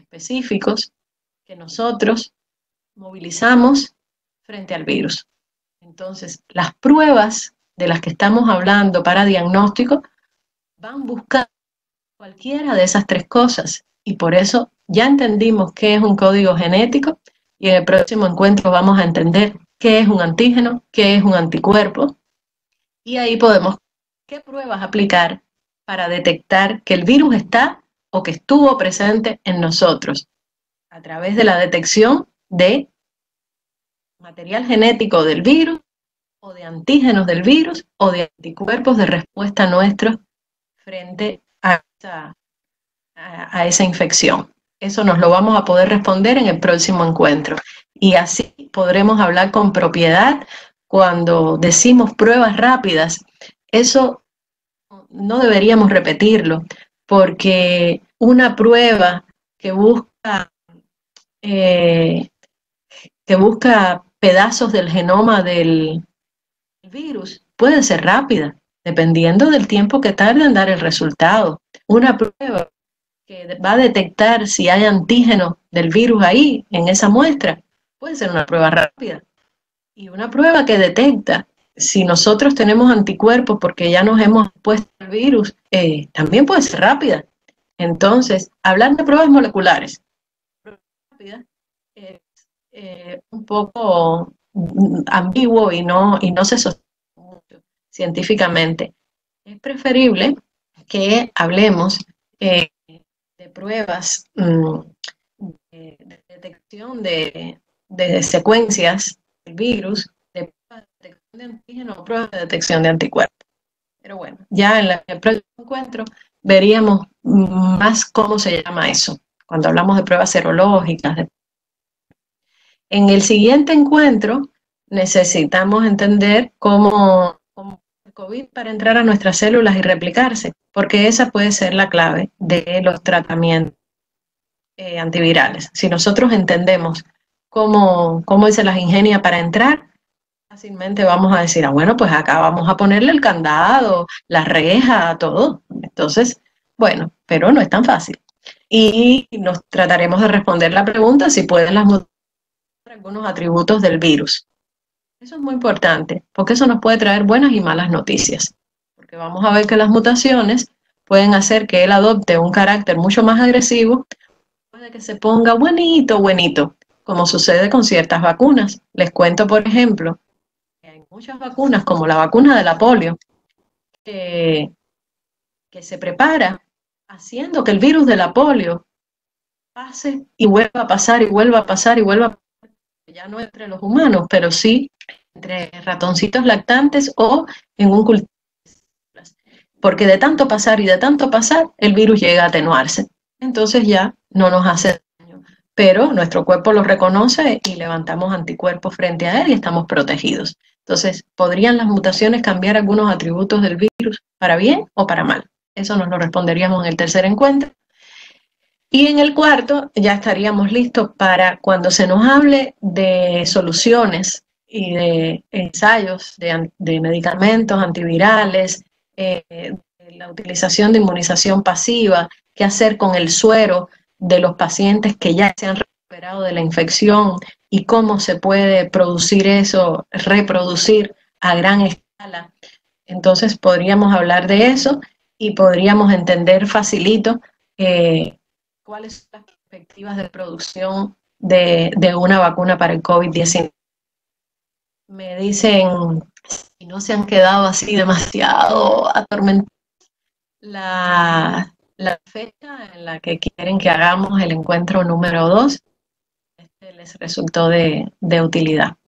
específicos que nosotros movilizamos frente al virus. Entonces, las pruebas de las que estamos hablando para diagnóstico van buscando cualquiera de esas tres cosas, y por eso ya entendimos qué es un código genético, y en el próximo encuentro vamos a entender qué es un antígeno, qué es un anticuerpo, y ahí podemos qué pruebas aplicar para detectar que el virus está o que estuvo presente en nosotros, a través de la detección de material genético del virus, o de antígenos del virus, o de anticuerpos de respuesta nuestros frente a esa infección. Eso nos lo vamos a poder responder en el próximo encuentro. Y así podremos hablar con propiedad cuando decimos pruebas rápidas. Eso no deberíamos repetirlo, porque una prueba que busca pedazos del genoma del virus puede ser rápida, dependiendo del tiempo que tarde en dar el resultado. Una prueba que va a detectar si hay antígenos del virus ahí, en esa muestra, puede ser una prueba rápida. Y una prueba que detecta si nosotros tenemos anticuerpos porque ya nos hemos puesto el virus, también puede ser rápida. Entonces, hablar de pruebas moleculares rápidas es un poco ambiguo y no se sostiene mucho científicamente. Es preferible que hablemos de pruebas de detección de secuencias del virus, de pruebas de detección de antígenos o pruebas de detección de anticuerpos. Pero bueno, ya en el próximo encuentro veríamos más cómo se llama eso, cuando hablamos de pruebas serológicas. En el siguiente encuentro necesitamos entender cómo el COVID para entrar a nuestras células y replicarse, porque esa puede ser la clave de los tratamientos antivirales. Si nosotros entendemos cómo se las ingenia para entrar, fácilmente vamos a decir, bueno, pues acá vamos a ponerle el candado, la reja, todo. Entonces, bueno, pero no es tan fácil. Y nos trataremos de responder la pregunta si pueden las mutaciones algunos atributos del virus. Eso es muy importante, porque eso nos puede traer buenas y malas noticias. Porque vamos a ver que las mutaciones pueden hacer que él adopte un carácter mucho más agresivo, puede que se ponga buenito, como sucede con ciertas vacunas. Les cuento, por ejemplo, que hay muchas vacunas, como la vacuna de la polio, que se prepara haciendo que el virus de la polio pase y vuelva a pasar y vuelva a pasar y vuelva a pasar, ya no entre los humanos, pero sí entre ratoncitos lactantes o en un cultivo. Porque de tanto pasar y de tanto pasar, el virus llega a atenuarse. Entonces ya no nos hace daño, pero nuestro cuerpo lo reconoce y levantamos anticuerpos frente a él y estamos protegidos. Entonces, ¿podrían las mutaciones cambiar algunos atributos del virus para bien o para mal? Eso nos lo responderíamos en el tercer encuentro. Y en el cuarto ya estaríamos listos para cuando se nos hable de soluciones y de ensayos de medicamentos antivirales, la utilización de inmunización pasiva, qué hacer con el suero de los pacientes que ya se han recuperado de la infección y cómo se puede producir eso, reproducir a gran escala. Entonces podríamos hablar de eso y podríamos entender facilito cuáles son las perspectivas de producción de una vacuna para el COVID-19. Me dicen si no se han quedado así demasiado atormentados la fecha en la que quieren que hagamos el encuentro número 2 les resultó de utilidad.